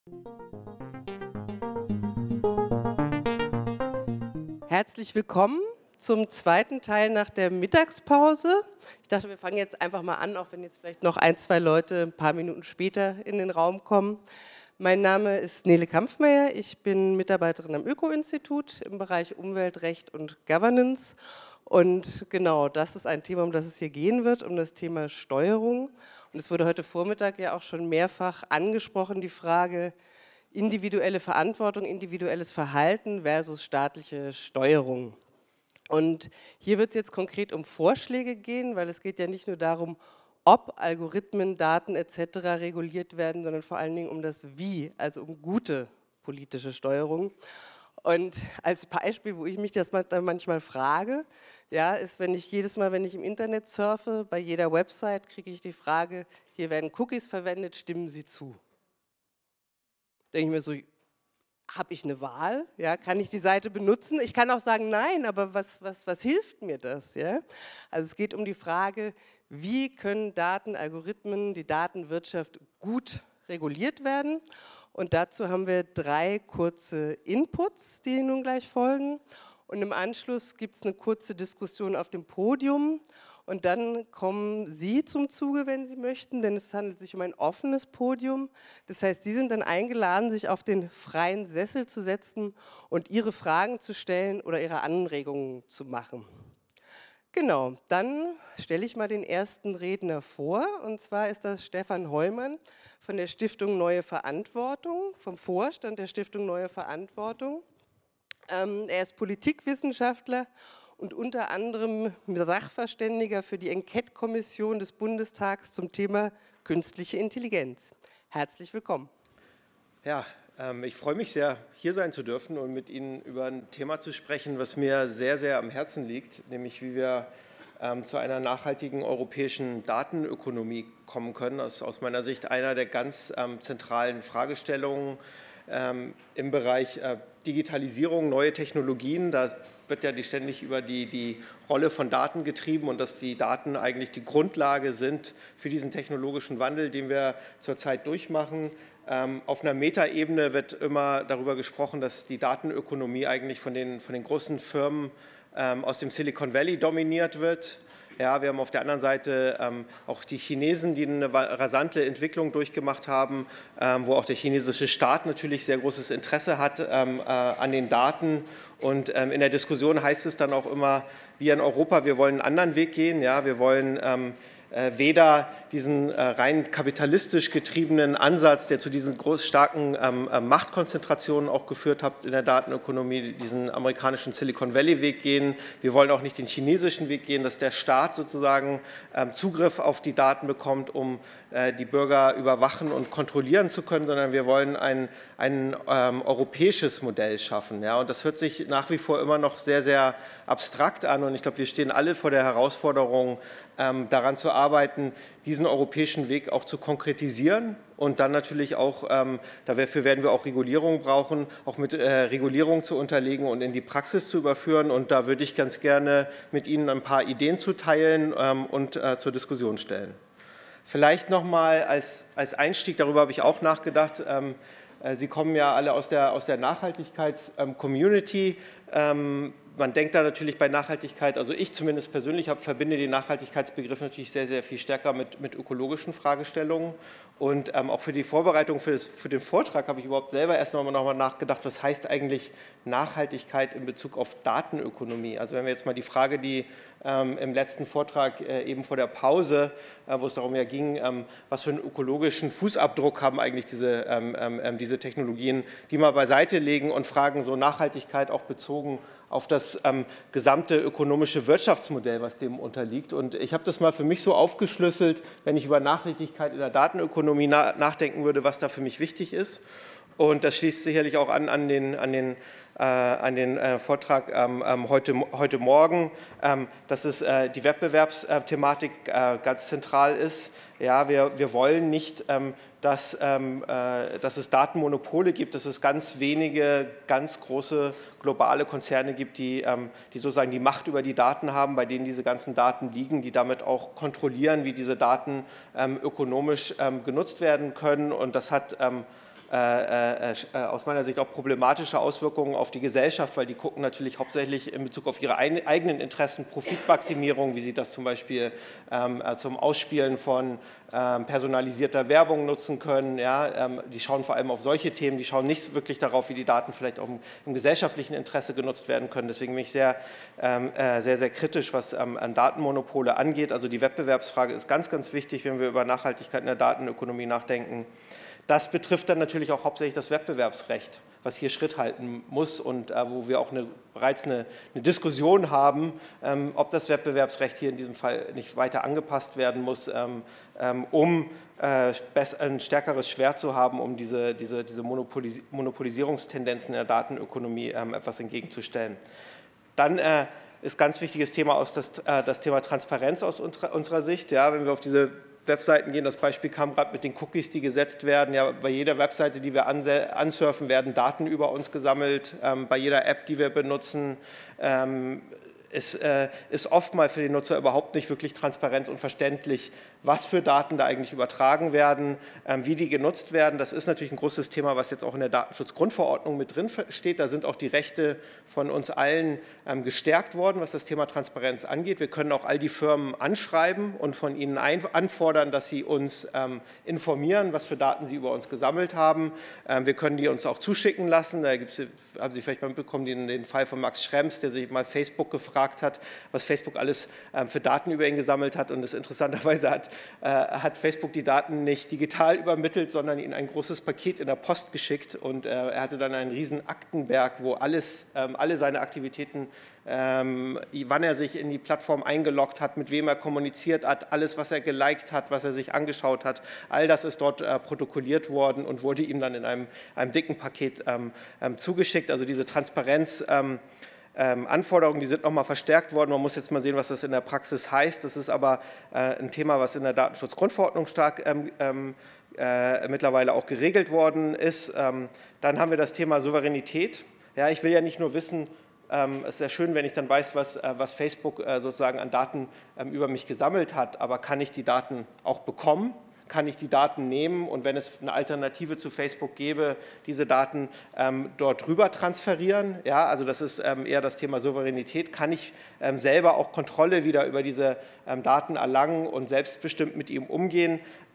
Herzlich willkommen zum zweiten Teil nach der Mittagspause. Ich dachte, wir fangen jetzt einfach mal an, auch wenn jetzt vielleicht noch ein, zwei Leute ein paar Minuten später in den Raum kommen. Mein Name ist Nele Kampfmeier, ich bin Mitarbeiterin am Öko-Institut im Bereich Umwelt, Recht und Governance. Und genau, das ist ein Thema, um das es hier gehen wird, um das Thema Steuerung. Und es wurde heute Vormittag ja auch schon mehrfach angesprochen, die Frage, individuelle Verantwortung, individuelles Verhalten versus staatliche Steuerung. Und hier wird es jetzt konkret um Vorschläge gehen, weil es geht ja nicht nur darum, ob Algorithmen, Daten etc. reguliert werden, sondern vor allen Dingen um das Wie, also um gute politische Steuerung. Und als Beispiel, wo ich mich das manchmal frage, ja, ist, wenn ich jedes Mal, wenn ich im Internet surfe, bei jeder Website kriege ich die Frage, hier werden Cookies verwendet, stimmen Sie zu? Denke ich mir so, habe ich eine Wahl? Ja, kann ich die Seite benutzen? Ich kann auch sagen, nein, aber was hilft mir das? Ja? Also es geht um die Frage, wie können Daten, Algorithmen, die Datenwirtschaft gut reguliert werden? Und dazu haben wir 3 kurze Inputs, die nun gleich folgen. Und im Anschluss gibt es eine kurze Diskussion auf dem Podium. Und dann kommen Sie zum Zuge, wenn Sie möchten, denn es handelt sich um ein offenes Podium. Das heißt, Sie sind dann eingeladen, sich auf den freien Sessel zu setzen und Ihre Fragen zu stellen oder Ihre Anregungen zu machen. Genau, dann stelle ich mal den ersten Redner vor, und zwar ist das Stefan Heumann von der Stiftung Neue Verantwortung, vom Vorstand der Stiftung Neue Verantwortung. Er ist Politikwissenschaftler und unter anderem Sachverständiger für die Enquete-Kommission des Bundestags zum Thema künstliche Intelligenz. Herzlich willkommen. Ja, ich freue mich sehr, hier sein zu dürfen und mit Ihnen über ein Thema zu sprechen, was mir sehr, sehr am Herzen liegt, nämlich wie wir zu einer nachhaltigen europäischen Datenökonomie kommen können. Das ist aus meiner Sicht einer der ganz zentralen Fragestellungen im Bereich Digitalisierung, neue Technologien. Da wird ja ständig über die Rolle von Daten getrieben und dass die Daten eigentlich die Grundlage sind für diesen technologischen Wandel, den wir zurzeit durchmachen. Auf einer Metaebene wird immer darüber gesprochen, dass die Datenökonomie eigentlich von den großen Firmen aus dem Silicon Valley dominiert wird. Ja, wir haben auf der anderen Seite auch die Chinesen, die eine rasante Entwicklung durchgemacht haben, wo auch der chinesische Staat natürlich sehr großes Interesse hat an den Daten. Und in der Diskussion heißt es dann auch immer, wir in Europa, wir wollen einen anderen Weg gehen. Ja, wir wollen weder diesen rein kapitalistisch getriebenen Ansatz, der zu diesen starken Machtkonzentrationen auch geführt hat in der Datenökonomie, diesen amerikanischen Silicon Valley Weg gehen. Wir wollen auch nicht den chinesischen Weg gehen, dass der Staat sozusagen Zugriff auf die Daten bekommt, um die Bürger überwachen und kontrollieren zu können, sondern wir wollen ein europäisches Modell schaffen. Ja, und das hört sich nach wie vor immer noch sehr, sehr abstrakt an und ich glaube, wir stehen alle vor der Herausforderung, daran zu arbeiten, diesen europäischen Weg auch zu konkretisieren und dann natürlich auch, dafür werden wir auch Regulierung brauchen, auch mit Regulierung zu unterlegen und in die Praxis zu überführen. Und da würde ich ganz gerne mit Ihnen ein paar Ideen zuteilen und zur Diskussion stellen. Vielleicht noch mal als Einstieg, darüber habe ich auch nachgedacht, Sie kommen ja alle aus der Nachhaltigkeits-Community. Man denkt da natürlich bei Nachhaltigkeit, also ich zumindest persönlich verbinde den Nachhaltigkeitsbegriff natürlich sehr, sehr viel stärker mit ökologischen Fragestellungen. Und auch für die Vorbereitung für den Vortrag habe ich überhaupt selber erst noch mal nachgedacht, was heißt eigentlich Nachhaltigkeit in Bezug auf Datenökonomie? Also wenn wir jetzt mal die Frage, die im letzten Vortrag eben vor der Pause, wo es darum ja ging, was für einen ökologischen Fußabdruck haben eigentlich diese Technologien, die mal beiseite legen und fragen, so Nachhaltigkeit auch bezogen auf das gesamte ökonomische Wirtschaftsmodell, was dem unterliegt. Und ich habe das mal für mich so aufgeschlüsselt, wenn ich über Nachhaltigkeit in der Datenökonomie nachdenken würde, was da für mich wichtig ist. Und das schließt sicherlich auch an den Vortrag heute Morgen, dass es die Wettbewerbsthematik ganz zentral ist. Ja, wir wollen nicht, dass es Datenmonopole gibt, dass es ganz wenige, ganz große globale Konzerne gibt, die sozusagen die Macht über die Daten haben, bei denen diese ganzen Daten liegen, die damit auch kontrollieren, wie diese Daten ökonomisch genutzt werden können. Und das hat aus meiner Sicht auch problematische Auswirkungen auf die Gesellschaft, weil die gucken natürlich hauptsächlich in Bezug auf ihre eigenen Interessen, Profitmaximierung, wie sie das zum Beispiel zum Ausspielen von personalisierter Werbung nutzen können. Ja, die schauen vor allem auf solche Themen, die schauen nicht wirklich darauf, wie die Daten vielleicht auch im gesellschaftlichen Interesse genutzt werden können. Deswegen bin ich sehr, sehr kritisch, was an Datenmonopole angeht. Also die Wettbewerbsfrage ist ganz, ganz wichtig, wenn wir über Nachhaltigkeit in der Datenökonomie nachdenken. Das betrifft dann natürlich auch hauptsächlich das Wettbewerbsrecht, was hier Schritt halten muss und wo wir auch bereits eine Diskussion haben, ob das Wettbewerbsrecht hier in diesem Fall nicht weiter angepasst werden muss, um ein stärkeres Schwert zu haben, um diese Monopolisierungstendenzen in der Datenökonomie etwas entgegenzustellen. Dann ist ganz wichtiges Thema das Thema Transparenz aus unserer Sicht. Ja, wenn wir auf diese Webseiten gehen, das Beispiel kam gerade mit den Cookies, die gesetzt werden. Ja, bei jeder Webseite, die wir ansurfen, werden Daten über uns gesammelt. Bei jeder App, die wir benutzen, ist oftmals für den Nutzer überhaupt nicht wirklich transparent und verständlich, was für Daten da eigentlich übertragen werden, wie die genutzt werden. Das ist natürlich ein großes Thema, was jetzt auch in der Datenschutzgrundverordnung mit drin steht. Da sind auch die Rechte von uns allen gestärkt worden, was das Thema Transparenz angeht. Wir können auch all die Firmen anschreiben und von ihnen anfordern, dass sie uns informieren, was für Daten sie über uns gesammelt haben. Wir können die uns auch zuschicken lassen. Da haben Sie vielleicht mal mitbekommen, den Fall von Max Schrems, der sich mal Facebook gefragt hat, was Facebook alles für Daten über ihn gesammelt hat. Und das interessanterweise hat Facebook die Daten nicht digital übermittelt, sondern ihnen ein großes Paket in der Post geschickt. Und er hatte dann einen riesen Aktenberg, wo alle seine Aktivitäten, wann er sich in die Plattform eingeloggt hat, mit wem er kommuniziert hat, alles, was er geliked hat, was er sich angeschaut hat, all das ist dort protokolliert worden und wurde ihm dann in einem dicken Paket zugeschickt. Also diese Transparenz Anforderungen, die sind nochmal verstärkt worden. Man muss jetzt mal sehen, was das in der Praxis heißt. Das ist aber ein Thema, was in der Datenschutzgrundverordnung stark mittlerweile auch geregelt worden ist. Dann haben wir das Thema Souveränität. Ja, ich will ja nicht nur wissen, es ist sehr schön, wenn ich dann weiß, was Facebook sozusagen an Daten über mich gesammelt hat, aber kann ich die Daten auch bekommen? Kann ich die Daten nehmen und wenn es eine Alternative zu Facebook gäbe, diese Daten dort rüber transferieren? Ja, also das ist eher das Thema Souveränität. Kann ich selber auch Kontrolle wieder über diese Daten erlangen und selbstbestimmt mit ihm umgehen?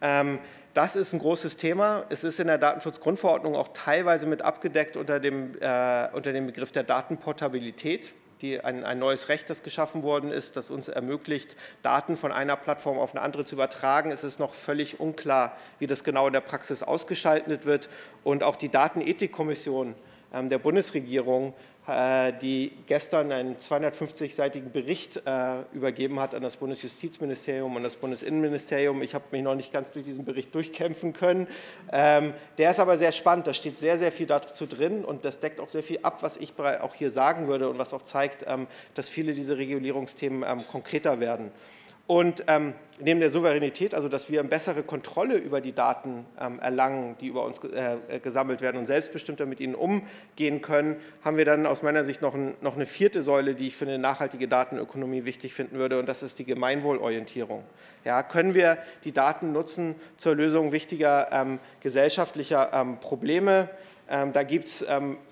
Das ist ein großes Thema. Es ist in der Datenschutzgrundverordnung auch teilweise mit abgedeckt unter dem Begriff der Datenportabilität. Ein neues Recht, das geschaffen worden ist, das uns ermöglicht, Daten von einer Plattform auf eine andere zu übertragen. Es ist noch völlig unklar, wie das genau in der Praxis ausgestaltet wird. Und auch die Datenethikkommission der Bundesregierung, die gestern einen 250-seitigen Bericht übergeben hat an das Bundesjustizministerium und das Bundesinnenministerium. Ich habe mich noch nicht ganz durch diesen Bericht durchkämpfen können. Der ist aber sehr spannend, da steht sehr, sehr viel dazu drin und das deckt auch sehr viel ab, was ich auch hier sagen würde und was auch zeigt, dass viele dieser Regulierungsthemen konkreter werden. Und neben der Souveränität, also dass wir eine bessere Kontrolle über die Daten erlangen, die über uns gesammelt werden und selbstbestimmter mit ihnen umgehen können, haben wir dann aus meiner Sicht noch eine vierte Säule, die ich für eine nachhaltige Datenökonomie wichtig finden würde, und das ist die Gemeinwohlorientierung. Ja, können wir die Daten nutzen zur Lösung wichtiger gesellschaftlicher Probleme? Da gibt es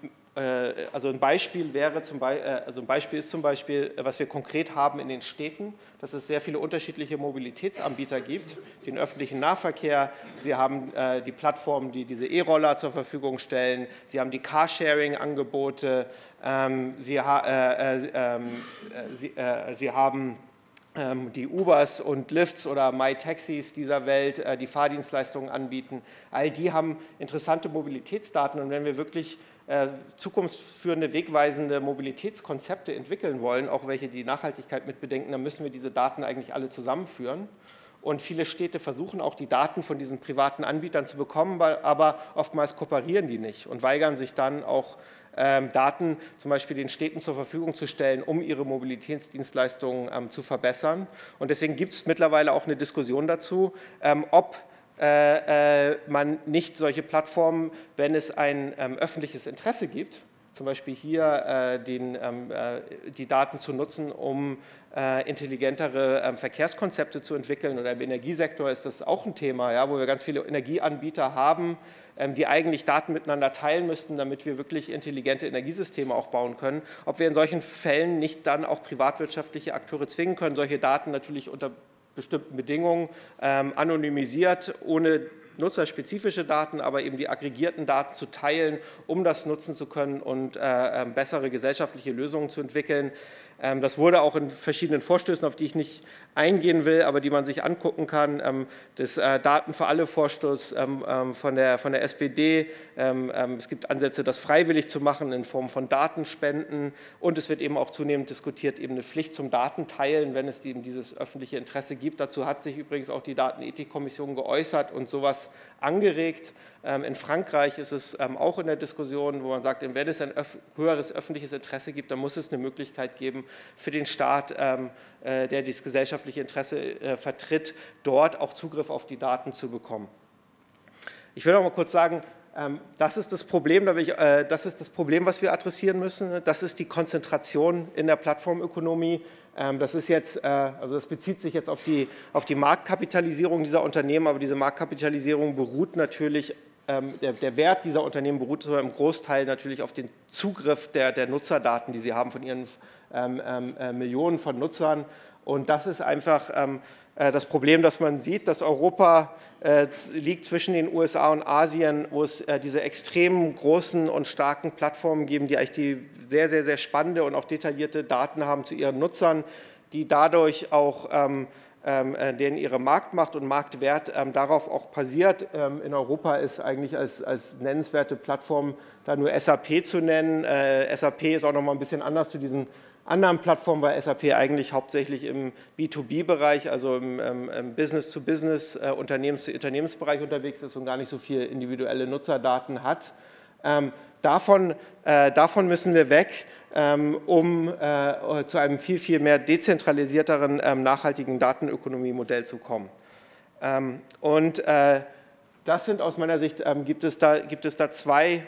also ein Beispiel ist zum Beispiel, was wir konkret haben in den Städten, dass es sehr viele unterschiedliche Mobilitätsanbieter gibt, den öffentlichen Nahverkehr. Sie haben die Plattformen, die diese E-Roller zur Verfügung stellen. Sie haben die Carsharing-Angebote. Sie haben die Ubers und Lyfts oder MyTaxis dieser Welt, die Fahrdienstleistungen anbieten. All die haben interessante Mobilitätsdaten, und wenn wir wirklich zukunftsführende, wegweisende Mobilitätskonzepte entwickeln wollen, auch welche die Nachhaltigkeit mitbedenken, dann müssen wir diese Daten eigentlich alle zusammenführen. Und viele Städte versuchen auch, die Daten von diesen privaten Anbietern zu bekommen, aber oftmals kooperieren die nicht und weigern sich dann auch, Daten zum Beispiel den Städten zur Verfügung zu stellen, um ihre Mobilitätsdienstleistungen zu verbessern. Und deswegen gibt es mittlerweile auch eine Diskussion dazu, ob man nicht solche Plattformen, wenn es ein öffentliches Interesse gibt, zum Beispiel hier die Daten zu nutzen, um intelligentere Verkehrskonzepte zu entwickeln. Oder im Energiesektor ist das auch ein Thema, ja, wo wir ganz viele Energieanbieter haben, die eigentlich Daten miteinander teilen müssten, damit wir wirklich intelligente Energiesysteme auch bauen können. Ob wir in solchen Fällen nicht dann auch privatwirtschaftliche Akteure zwingen können, solche Daten natürlich unter bestimmten Bedingungen anonymisiert, ohne nutzerspezifische Daten, aber eben die aggregierten Daten zu teilen, um das nutzen zu können und bessere gesellschaftliche Lösungen zu entwickeln. Das wurde auch in verschiedenen Vorstößen, auf die ich nicht eingehen will, aber die man sich angucken kann. Das Daten für alle Vorstoß von der SPD. Es gibt Ansätze, das freiwillig zu machen in Form von Datenspenden. Und es wird eben auch zunehmend diskutiert, eben eine Pflicht zum Datenteilen, wenn es eben dieses öffentliche Interesse gibt. Dazu hat sich übrigens auch die Datenethikkommission geäußert und sowas angeregt. In Frankreich ist es auch in der Diskussion, wo man sagt, wenn es ein höheres öffentliches Interesse gibt, dann muss es eine Möglichkeit geben für den Staat, der das gesellschaftliche Interesse vertritt, dort auch Zugriff auf die Daten zu bekommen. Ich will noch mal kurz sagen, das ist das Problem, was wir adressieren müssen. Das ist die Konzentration in der Plattformökonomie. Das ist jetzt, also das bezieht sich jetzt auf die Marktkapitalisierung dieser Unternehmen, aber diese Marktkapitalisierung beruht natürlich, der Wert dieser Unternehmen beruht im Großteil natürlich auf den Zugriff der Nutzerdaten, die sie haben von ihren Millionen von Nutzern. Und das ist einfach das Problem, dass man sieht, dass Europa liegt zwischen den USA und Asien, wo es diese extrem großen und starken Plattformen geben, die eigentlich die sehr, sehr, sehr spannende und auch detaillierte Daten haben zu ihren Nutzern, die dadurch auch denen ihre Marktmacht und Marktwert darauf auch basiert. In Europa ist eigentlich als nennenswerte Plattform da nur SAP zu nennen. SAP ist auch noch mal ein bisschen anders zu diesen anderen Plattformen, weil SAP eigentlich hauptsächlich im B2B-Bereich, also im Business-to-Business, Unternehmens-zu-Unternehmensbereich unterwegs ist und gar nicht so viele individuelle Nutzerdaten hat. Davon müssen wir weg, um zu einem viel, viel mehr dezentralisierteren, nachhaltigen Datenökonomie-Modell zu kommen. Das sind aus meiner Sicht, gibt es da zwei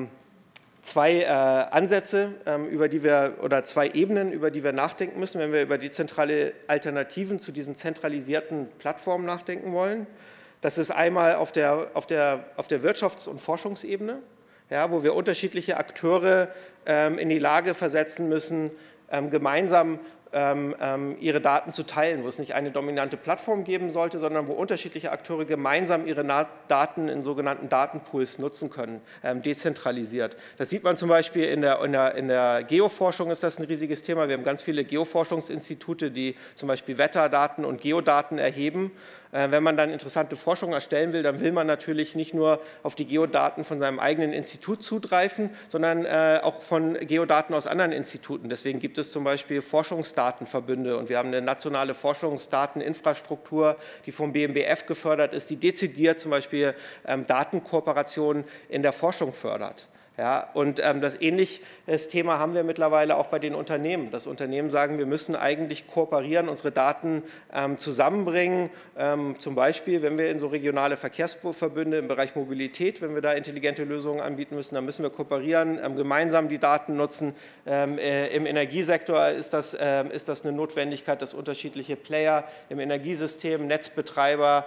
Ansätze, oder zwei Ebenen, über die wir nachdenken müssen, wenn wir über dezentrale Alternativen zu diesen zentralisierten Plattformen nachdenken wollen. Das ist einmal auf der Wirtschafts- und Forschungsebene, ja, wo wir unterschiedliche Akteure in die Lage versetzen müssen, gemeinsam ihre Daten zu teilen, wo es nicht eine dominante Plattform geben sollte, sondern wo unterschiedliche Akteure gemeinsam ihre Daten in sogenannten Datenpools nutzen können, dezentralisiert. Das sieht man zum Beispiel in der Geoforschung, ist das ein riesiges Thema. Wir haben ganz viele Geoforschungsinstitute, die zum Beispiel Wetterdaten und Geodaten erheben. Wenn man dann interessante Forschung erstellen will, dann will man natürlich nicht nur auf die Geodaten von seinem eigenen Institut zugreifen, sondern auch von Geodaten aus anderen Instituten. Deswegen gibt es zum Beispiel Forschungsdatenverbünde und wir haben eine nationale Forschungsdateninfrastruktur, die vom BMBF gefördert ist, die dezidiert zum Beispiel Datenkooperationen in der Forschung fördert. Ja, und das ähnliches Thema haben wir mittlerweile auch bei den Unternehmen. Das Unternehmen sagen, wir müssen eigentlich kooperieren, unsere Daten zusammenbringen. Zum Beispiel, wenn wir in so regionale Verkehrsverbünde im Bereich Mobilität, wenn wir da intelligente Lösungen anbieten müssen, dann müssen wir kooperieren, gemeinsam die Daten nutzen. Im Energiesektor ist das eine Notwendigkeit, dass unterschiedliche Player im Energiesystem, Netzbetreiber,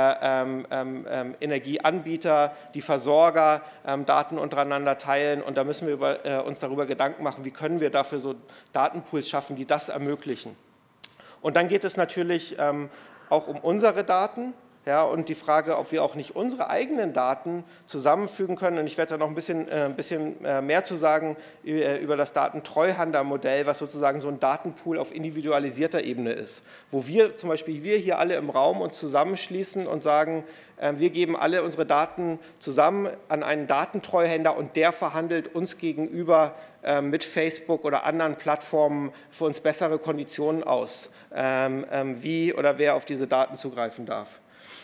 Energieanbieter, die Versorger Daten untereinander teilen, und da müssen wir uns darüber Gedanken machen, wie können wir dafür so Datenpools schaffen, die das ermöglichen. Und dann geht es natürlich auch um unsere Daten, ja, und die Frage, ob wir auch nicht unsere eigenen Daten zusammenfügen können. Und ich werde da noch ein bisschen mehr zu sagen über das Datentreuhandermodell, was sozusagen so ein Datenpool auf individualisierter Ebene ist, wo wir zum Beispiel hier alle im Raum uns zusammenschließen und sagen, wir geben alle unsere Daten zusammen an einen Datentreuhänder und der verhandelt uns gegenüber mit Facebook oder anderen Plattformen für uns bessere Konditionen aus, wie oder wer auf diese Daten zugreifen darf.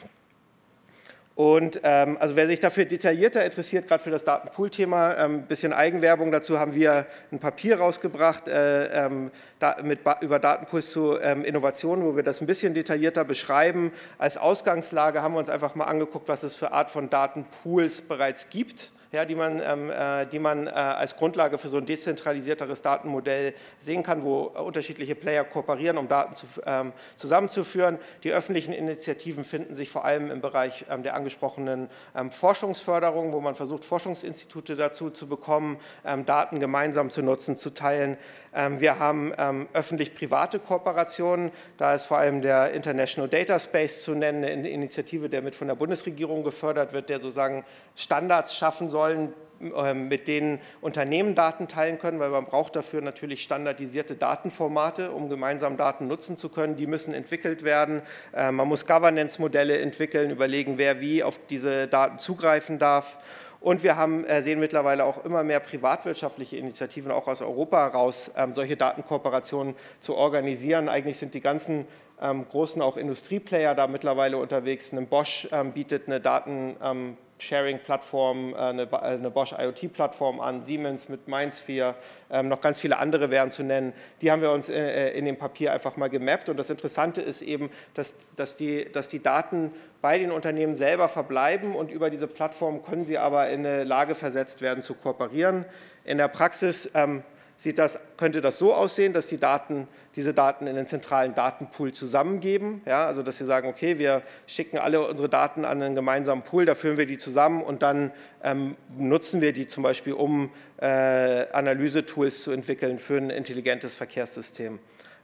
Und also wer sich dafür detaillierter interessiert, gerade für das Datenpool-Thema, ein bisschen Eigenwerbung dazu, haben wir ein Papier rausgebracht über Datenpools zu Innovationen, wo wir das ein bisschen detaillierter beschreiben. Als Ausgangslage haben wir uns einfach mal angeguckt, was es für Art von Datenpools bereits gibt. ja, die man als Grundlage für so ein dezentralisierteres Datenmodell sehen kann, wo unterschiedliche Player kooperieren, um Daten zusammenzuführen. Die öffentlichen Initiativen finden sich vor allem im Bereich der angesprochenen Forschungsförderung, wo man versucht, Forschungsinstitute dazu zu bekommen, Daten gemeinsam zu nutzen, zu teilen. Wir haben öffentlich-private Kooperationen. Da ist vor allem der International Data Space zu nennen, eine Initiative, der mit von der Bundesregierung gefördert wird, der sozusagen Standards schaffen sollen, mit denen Unternehmen Daten teilen können, weil man braucht dafür natürlich standardisierte Datenformate, um gemeinsam Daten nutzen zu können. Die müssen entwickelt werden. Man muss Governance-Modelle entwickeln, überlegen, wer wie auf diese Daten zugreifen darf. Und wir sehen mittlerweile auch immer mehr privatwirtschaftliche Initiativen, auch aus Europa heraus, solche Datenkooperationen zu organisieren. Eigentlich sind die ganzen großen auch Industrieplayer da mittlerweile unterwegs. Eine Bosch bietet eine Daten-Sharing-Plattform, eine Bosch IoT-Plattform an, Siemens mit MindSphere, noch ganz viele andere wären zu nennen. Die haben wir uns in dem Papier einfach mal gemappt. Und das Interessante ist eben, dass die Daten bei den Unternehmen selber verbleiben und über diese Plattform können sie aber in eine Lage versetzt werden, zu kooperieren. In der Praxis könnte das so aussehen, dass diese Daten in den zentralen Datenpool zusammengeben. Ja, also dass sie sagen, okay, wir schicken alle unsere Daten an einen gemeinsamen Pool, da führen wir die zusammen und dann nutzen wir die zum Beispiel, um Analysetools zu entwickeln für ein intelligentes Verkehrssystem.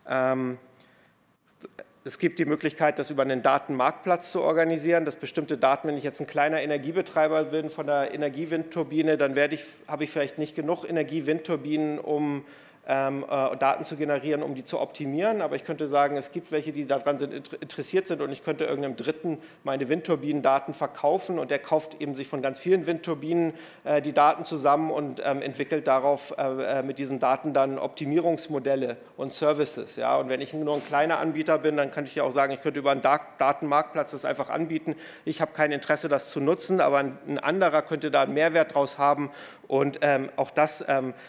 Es gibt die Möglichkeit, das über einen Datenmarktplatz zu organisieren, dass bestimmte Daten, wenn ich jetzt ein kleiner Energiebetreiber bin von der Energiewindturbine, dann habe ich vielleicht nicht genug Energiewindturbinen, um Daten zu generieren, um die zu optimieren. Aber ich könnte sagen, es gibt welche, die daran interessiert sind und ich könnte irgendeinem Dritten meine Windturbinendaten verkaufen und der kauft eben sich von ganz vielen Windturbinen die Daten zusammen und entwickelt darauf mit diesen Daten dann Optimierungsmodelle und Services. Ja? Und wenn ich nur ein kleiner Anbieter bin, dann könnte ich ja auch sagen, ich könnte über einen Datenmarktplatz das einfach anbieten. Ich habe kein Interesse, das zu nutzen, aber ein anderer könnte da einen Mehrwert draus haben. Und auch das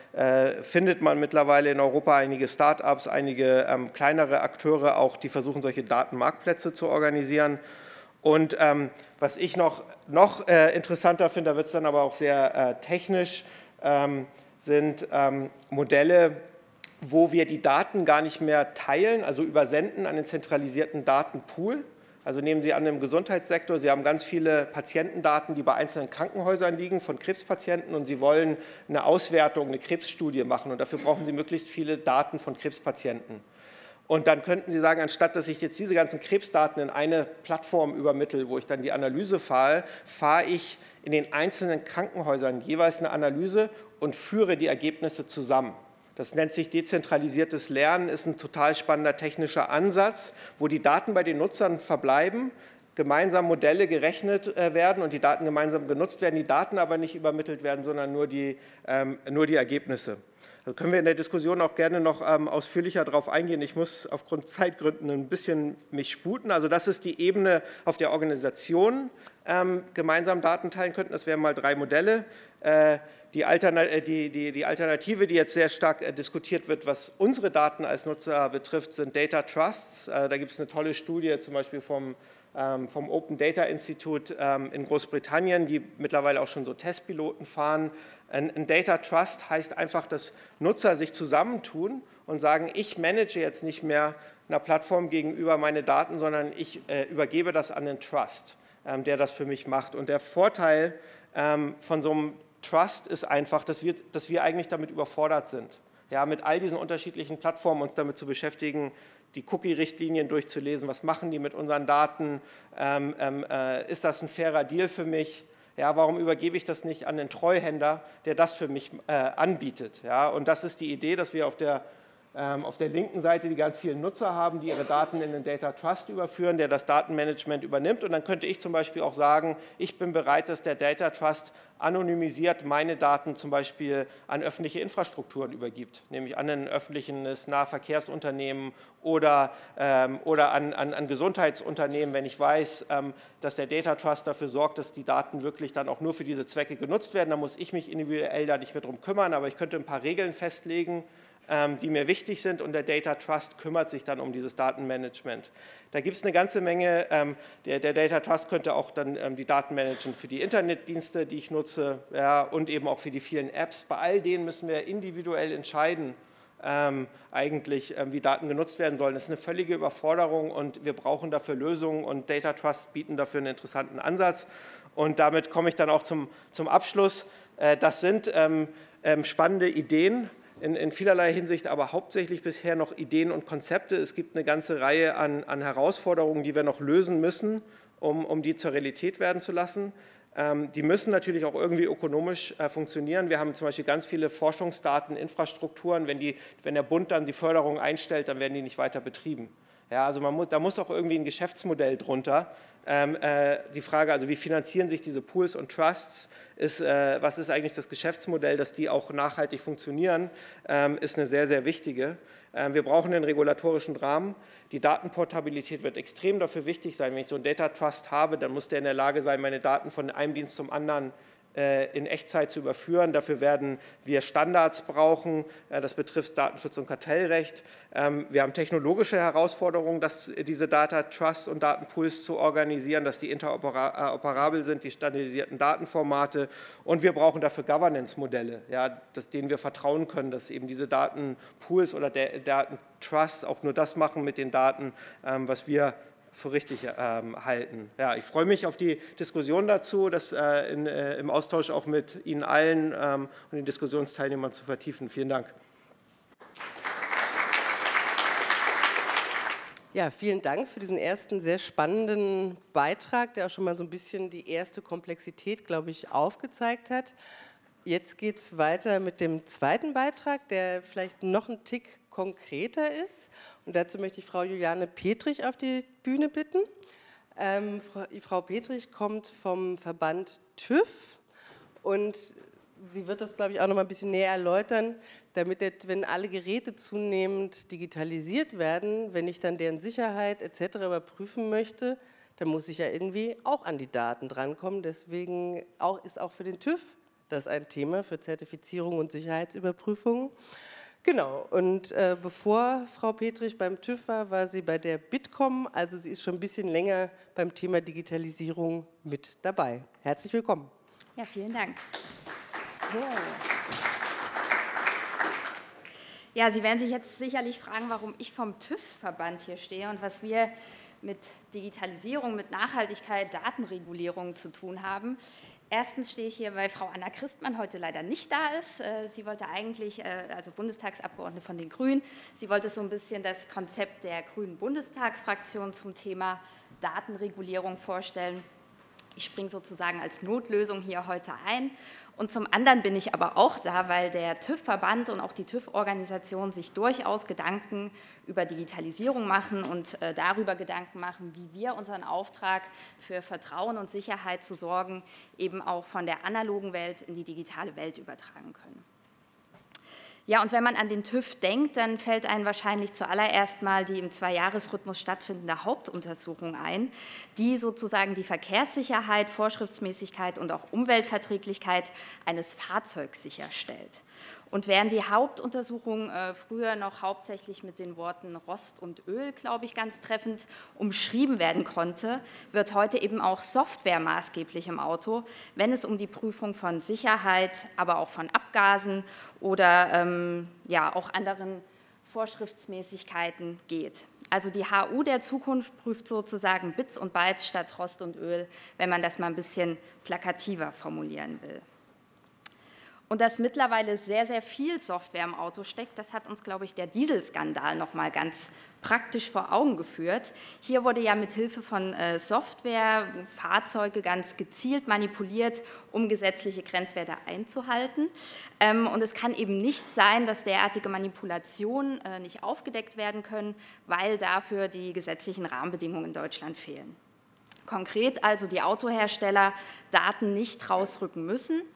findet man mittlerweile in Europa, einige Start-ups, einige kleinere Akteure auch, die versuchen, solche Datenmarktplätze zu organisieren. Und was ich noch interessanter finde, da wird es dann aber auch sehr technisch, sind Modelle, wo wir die Daten gar nicht mehr teilen, also übersenden an den zentralisierten Datenpool. Also nehmen Sie an im Gesundheitssektor, Sie haben ganz viele Patientendaten, die bei einzelnen Krankenhäusern liegen von Krebspatienten und Sie wollen eine Auswertung, eine Krebsstudie machen und dafür brauchen Sie möglichst viele Daten von Krebspatienten. Und dann könnten Sie sagen, anstatt dass ich jetzt diese ganzen Krebsdaten in eine Plattform übermittle, wo ich dann die Analyse fahre ich in den einzelnen Krankenhäusern jeweils eine Analyse und führe die Ergebnisse zusammen. Das nennt sich dezentralisiertes Lernen, ist ein total spannender technischer Ansatz, wo die Daten bei den Nutzern verbleiben, gemeinsam Modelle gerechnet werden und die Daten gemeinsam genutzt werden, die Daten aber nicht übermittelt werden, sondern nur die Ergebnisse. Da können wir in der Diskussion auch gerne noch ausführlicher darauf eingehen. Ich muss aufgrund Zeitgründen ein bisschen mich sputen. Also das ist die Ebene, auf der Organisationen gemeinsam Daten teilen könnten. Das wären mal 3 Modelle. Die Alternative, die jetzt sehr stark diskutiert wird, was unsere Daten als Nutzer betrifft, sind Data Trusts. Da gibt es eine tolle Studie, zum Beispiel vom Open Data Institute in Großbritannien, die mittlerweile auch schon so Testpiloten fahren. Ein Data Trust heißt einfach, dass Nutzer sich zusammentun und sagen, ich manage jetzt nicht mehr einer Plattform gegenüber meine Daten, sondern ich übergebe das an den Trust, der das für mich macht. Und der Vorteil von so einem Trust ist einfach, dass wir eigentlich damit überfordert sind, ja, mit all diesen unterschiedlichen Plattformen uns damit zu beschäftigen, die Cookie-Richtlinien durchzulesen, was machen die mit unseren Daten, ist das ein fairer Deal für mich, ja, warum übergebe ich das nicht an den Treuhänder, der das für mich anbietet. Ja? Und das ist die Idee, dass wir auf der linken Seite die ganz vielen Nutzer haben, die ihre Daten in den Data Trust überführen, der das Datenmanagement übernimmt. Und dann könnte ich zum Beispiel auch sagen, ich bin bereit, dass der Data Trust anonymisiert meine Daten zum Beispiel an öffentliche Infrastrukturen übergibt, nämlich an ein öffentliches Nahverkehrsunternehmen oder an Gesundheitsunternehmen, wenn ich weiß, dass der Data Trust dafür sorgt, dass die Daten wirklich dann auch nur für diese Zwecke genutzt werden. Da muss ich mich individuell da nicht mehr drum kümmern, aber ich könnte ein paar Regeln festlegen, die mir wichtig sind, und der Data Trust kümmert sich dann um dieses Datenmanagement. Da gibt es eine ganze Menge. Der Data Trust könnte auch dann die Daten managen für die Internetdienste, die ich nutze, ja, und eben auch für die vielen Apps. Bei all denen müssen wir individuell entscheiden, eigentlich, wie Daten genutzt werden sollen. Das ist eine völlige Überforderung und wir brauchen dafür Lösungen, und Data Trusts bieten dafür einen interessanten Ansatz. Und damit komme ich dann auch zum Abschluss. Das sind spannende Ideen, in vielerlei Hinsicht, aber hauptsächlich bisher noch Ideen und Konzepte. Es gibt eine ganze Reihe an Herausforderungen, die wir noch lösen müssen, um die zur Realität werden zu lassen. Die müssen natürlich auch irgendwie ökonomisch funktionieren. Wir haben zum Beispiel ganz viele Forschungsdateninfrastrukturen. Wenn der Bund dann die Förderung einstellt, dann werden die nicht weiter betrieben. Ja, also da muss auch irgendwie ein Geschäftsmodell drunter. Die Frage, also wie finanzieren sich diese Pools und Trusts, was ist eigentlich das Geschäftsmodell, dass die auch nachhaltig funktionieren, ist eine sehr, sehr wichtige. Wir brauchen einen regulatorischen Rahmen. Die Datenportabilität wird extrem dafür wichtig sein. Wenn ich so einen Data Trust habe, dann muss der in der Lage sein, meine Daten von einem Dienst zum anderen in Echtzeit zu überführen. Dafür werden wir Standards brauchen. Das betrifft Datenschutz und Kartellrecht. Wir haben technologische Herausforderungen, diese Data Trusts und Datenpools zu organisieren, dass die interoperabel sind, die standardisierten Datenformate. Und wir brauchen dafür Governance-Modelle, ja, denen wir vertrauen können, dass eben diese Datenpools oder Datentrusts auch nur das machen mit den Daten, was wir für richtig halten. Ja, ich freue mich auf die Diskussion dazu, das im Austausch auch mit Ihnen allen und den Diskussionsteilnehmern zu vertiefen. Vielen Dank. Ja, vielen Dank für diesen ersten sehr spannenden Beitrag, der auch schon mal so ein bisschen die erste Komplexität, glaube ich, aufgezeigt hat. Jetzt geht es weiter mit dem zweiten Beitrag, der vielleicht noch ein Tick konkreter ist. Und dazu möchte ich Frau Juliane Petrich auf die Bühne bitten. Frau Petrich kommt vom Verband TÜV und sie wird das, glaube ich, auch noch mal ein bisschen näher erläutern, damit, wenn alle Geräte zunehmend digitalisiert werden, wenn ich dann deren Sicherheit etc. überprüfen möchte, dann muss ich ja irgendwie auch an die Daten drankommen. Deswegen ist auch für den TÜV das ein Thema für Zertifizierung und Sicherheitsüberprüfung. Genau, und bevor Frau Petrich beim TÜV war sie bei der Bitkom, also sie ist schon ein bisschen länger beim Thema Digitalisierung mit dabei. Herzlich willkommen. Ja, vielen Dank. So. Ja, Sie werden sich jetzt sicherlich fragen, warum ich vom TÜV-Verband hier stehe und was wir mit Digitalisierung, mit Nachhaltigkeit, Datenregulierung zu tun haben. Erstens stehe ich hier, weil Frau Anna Christmann heute leider nicht da ist. Sie wollte eigentlich, also Bundestagsabgeordnete von den Grünen, sie wollte so ein bisschen das Konzept der Grünen Bundestagsfraktion zum Thema Datenregulierung vorstellen. Ich springe sozusagen als Notlösung hier heute ein. Und zum anderen bin ich aber auch da, weil der TÜV-Verband und auch die TÜV-Organisation sich durchaus Gedanken über Digitalisierung machen und darüber Gedanken machen, wie wir unseren Auftrag für Vertrauen und Sicherheit zu sorgen, eben auch von der analogen Welt in die digitale Welt übertragen können. Ja, und wenn man an den TÜV denkt, dann fällt einem wahrscheinlich zuallererst mal die im Zweijahresrhythmus stattfindende Hauptuntersuchung ein, die sozusagen die Verkehrssicherheit, Vorschriftsmäßigkeit und auch Umweltverträglichkeit eines Fahrzeugs sicherstellt. Und während die Hauptuntersuchung früher noch hauptsächlich mit den Worten Rost und Öl, glaube ich, ganz treffend umschrieben werden konnte, wird heute eben auch Software maßgeblich im Auto, wenn es um die Prüfung von Sicherheit, aber auch von Abgasen oder ja, auch anderen Vorschriftsmäßigkeiten geht. Also die HU der Zukunft prüft sozusagen Bits und Bytes statt Rost und Öl, wenn man das mal ein bisschen plakativer formulieren will. Und dass mittlerweile sehr, sehr viel Software im Auto steckt, das hat uns, glaube ich, der Dieselskandal noch mal ganz praktisch vor Augen geführt. Hier wurde ja mit Hilfe von Software Fahrzeuge ganz gezielt manipuliert, um gesetzliche Grenzwerte einzuhalten. Und es kann eben nicht sein, dass derartige Manipulationen nicht aufgedeckt werden können, weil dafür die gesetzlichen Rahmenbedingungen in Deutschland fehlen. Konkret also die Autohersteller Daten nicht rausrücken müssen,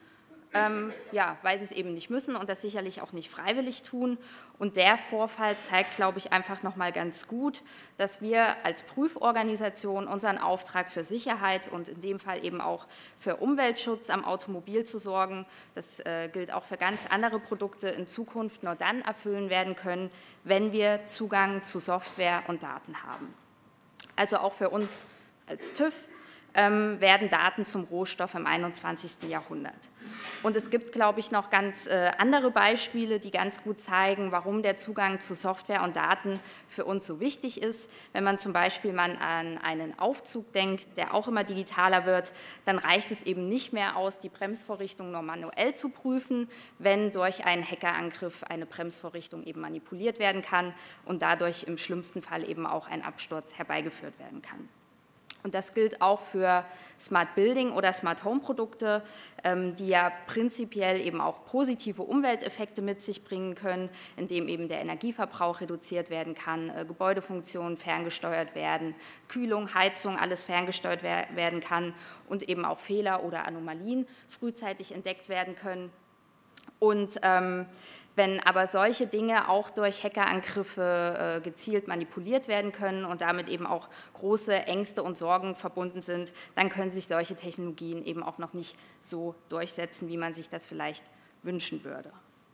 ja, weil sie es eben nicht müssen und das sicherlich auch nicht freiwillig tun. Und der Vorfall zeigt, glaube ich, einfach nochmal ganz gut, dass wir als Prüforganisation unseren Auftrag für Sicherheit und in dem Fall eben auch für Umweltschutz am Automobil zu sorgen, das gilt auch für ganz andere Produkte, in Zukunft nur dann erfüllen werden können, wenn wir Zugang zu Software und Daten haben. Also auch für uns als TÜV werden Daten zum Rohstoff im 21. Jahrhundert. Und es gibt, glaube ich, noch ganz andere Beispiele, die ganz gut zeigen, warum der Zugang zu Software und Daten für uns so wichtig ist. Wenn man zum Beispiel mal an einen Aufzug denkt, der auch immer digitaler wird, dann reicht es eben nicht mehr aus, die Bremsvorrichtung nur manuell zu prüfen, wenn durch einen Hackerangriff eine Bremsvorrichtung eben manipuliert werden kann und dadurch im schlimmsten Fall eben auch ein Absturz herbeigeführt werden kann. Und das gilt auch für Smart Building oder Smart Home Produkte, die ja prinzipiell eben auch positive Umwelteffekte mit sich bringen können, indem eben der Energieverbrauch reduziert werden kann, Gebäudefunktionen ferngesteuert werden, Kühlung, Heizung, alles ferngesteuert werden kann und eben auch Fehler oder Anomalien frühzeitig entdeckt werden können. Und wenn aber solche Dinge auch durch Hackerangriffe gezielt manipuliert werden können und damit eben auch große Ängste und Sorgen verbunden sind, dann können sich solche Technologien eben auch noch nicht so durchsetzen, wie man sich das vielleicht wünschen würde.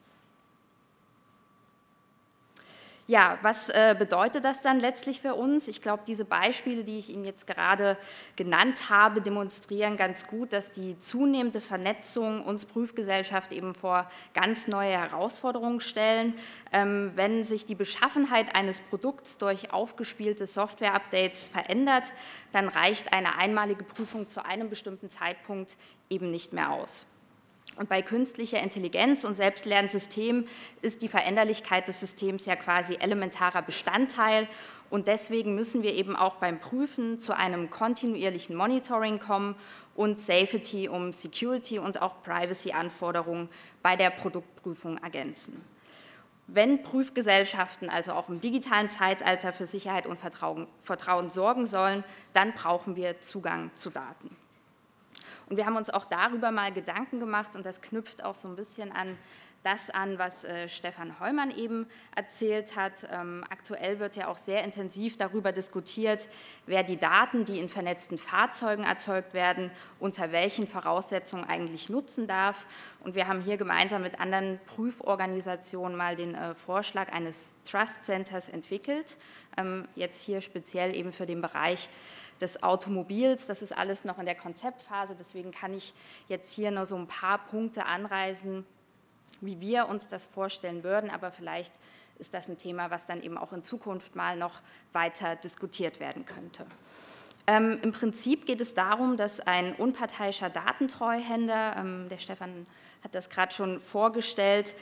Ja, was bedeutet das dann letztlich für uns? Ich glaube, diese Beispiele, die ich Ihnen jetzt gerade genannt habe, demonstrieren ganz gut, dass die zunehmende Vernetzung uns Prüfgesellschaft eben vor ganz neue Herausforderungen stellen. Wenn sich die Beschaffenheit eines Produkts durch aufgespielte Software-Updates verändert, dann reicht eine einmalige Prüfung zu einem bestimmten Zeitpunkt eben nicht mehr aus. Und bei künstlicher Intelligenz und Selbstlernsystemen ist die Veränderlichkeit des Systems ja quasi elementarer Bestandteil und deswegen müssen wir eben auch beim Prüfen zu einem kontinuierlichen Monitoring kommen und Safety um Security und auch Privacy-Anforderungen bei der Produktprüfung ergänzen. Wenn Prüfgesellschaften also auch im digitalen Zeitalter für Sicherheit und Vertrauen sorgen sollen, dann brauchen wir Zugang zu Daten. Und wir haben uns auch darüber mal Gedanken gemacht und das knüpft auch so ein bisschen an das an, was Stefan Heumann eben erzählt hat. Aktuell wird ja auch sehr intensiv darüber diskutiert, wer die Daten, die in vernetzten Fahrzeugen erzeugt werden, unter welchen Voraussetzungen eigentlich nutzen darf. Und wir haben hier gemeinsam mit anderen Prüforganisationen mal den Vorschlag eines Trust Centers entwickelt, jetzt hier speziell eben für den Bereich des Automobils. Das ist alles noch in der Konzeptphase, deswegen kann ich jetzt hier nur so ein paar Punkte anreißen, wie wir uns das vorstellen würden, aber vielleicht ist das ein Thema, was dann eben auch in Zukunft mal noch weiter diskutiert werden könnte. Im Prinzip geht es darum, dass ein unparteiischer Datentreuhänder, der Stefan hat das gerade schon vorgestellt,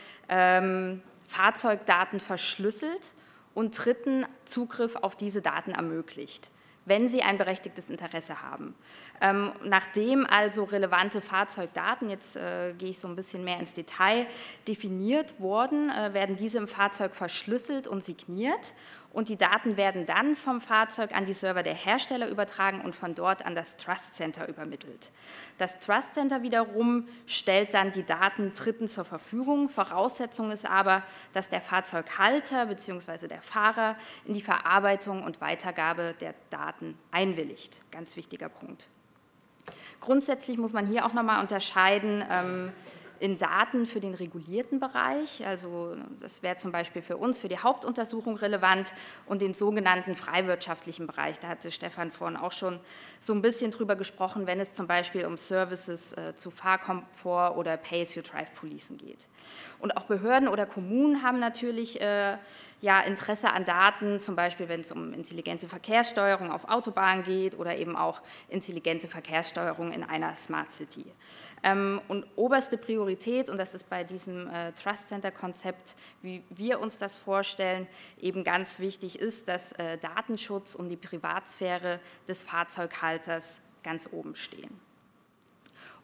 Fahrzeugdaten verschlüsselt und Dritten Zugriff auf diese Daten ermöglicht, wenn sie ein berechtigtes Interesse haben. Nachdem also relevante Fahrzeugdaten, jetzt gehe ich so ein bisschen mehr ins Detail, definiert wurden, werden diese im Fahrzeug verschlüsselt und signiert und die Daten werden dann vom Fahrzeug an die Server der Hersteller übertragen und von dort an das Trust Center übermittelt. Das Trust Center wiederum stellt dann die Daten Dritten zur Verfügung. Voraussetzung ist aber, dass der Fahrzeughalter bzw. der Fahrer in die Verarbeitung und Weitergabe der Daten einwilligt. Ganz wichtiger Punkt. Grundsätzlich muss man hier auch nochmal unterscheiden in Daten für den regulierten Bereich, also das wäre zum Beispiel für uns, für die Hauptuntersuchung relevant und den sogenannten freiwirtschaftlichen Bereich, da hatte Stefan vorhin auch schon so ein bisschen drüber gesprochen, wenn es zum Beispiel um Services zu Fahrkomfort oder Pay-as-you-drive-Policen geht. Und auch Behörden oder Kommunen haben natürlich ja, Interesse an Daten, zum Beispiel wenn es um intelligente Verkehrssteuerung auf Autobahnen geht oder eben auch intelligente Verkehrssteuerung in einer Smart City. Und oberste Priorität, und das ist bei diesem Trust Center Konzept, wie wir uns das vorstellen, eben ganz wichtig ist, dass Datenschutz und die Privatsphäre des Fahrzeughalters ganz oben stehen.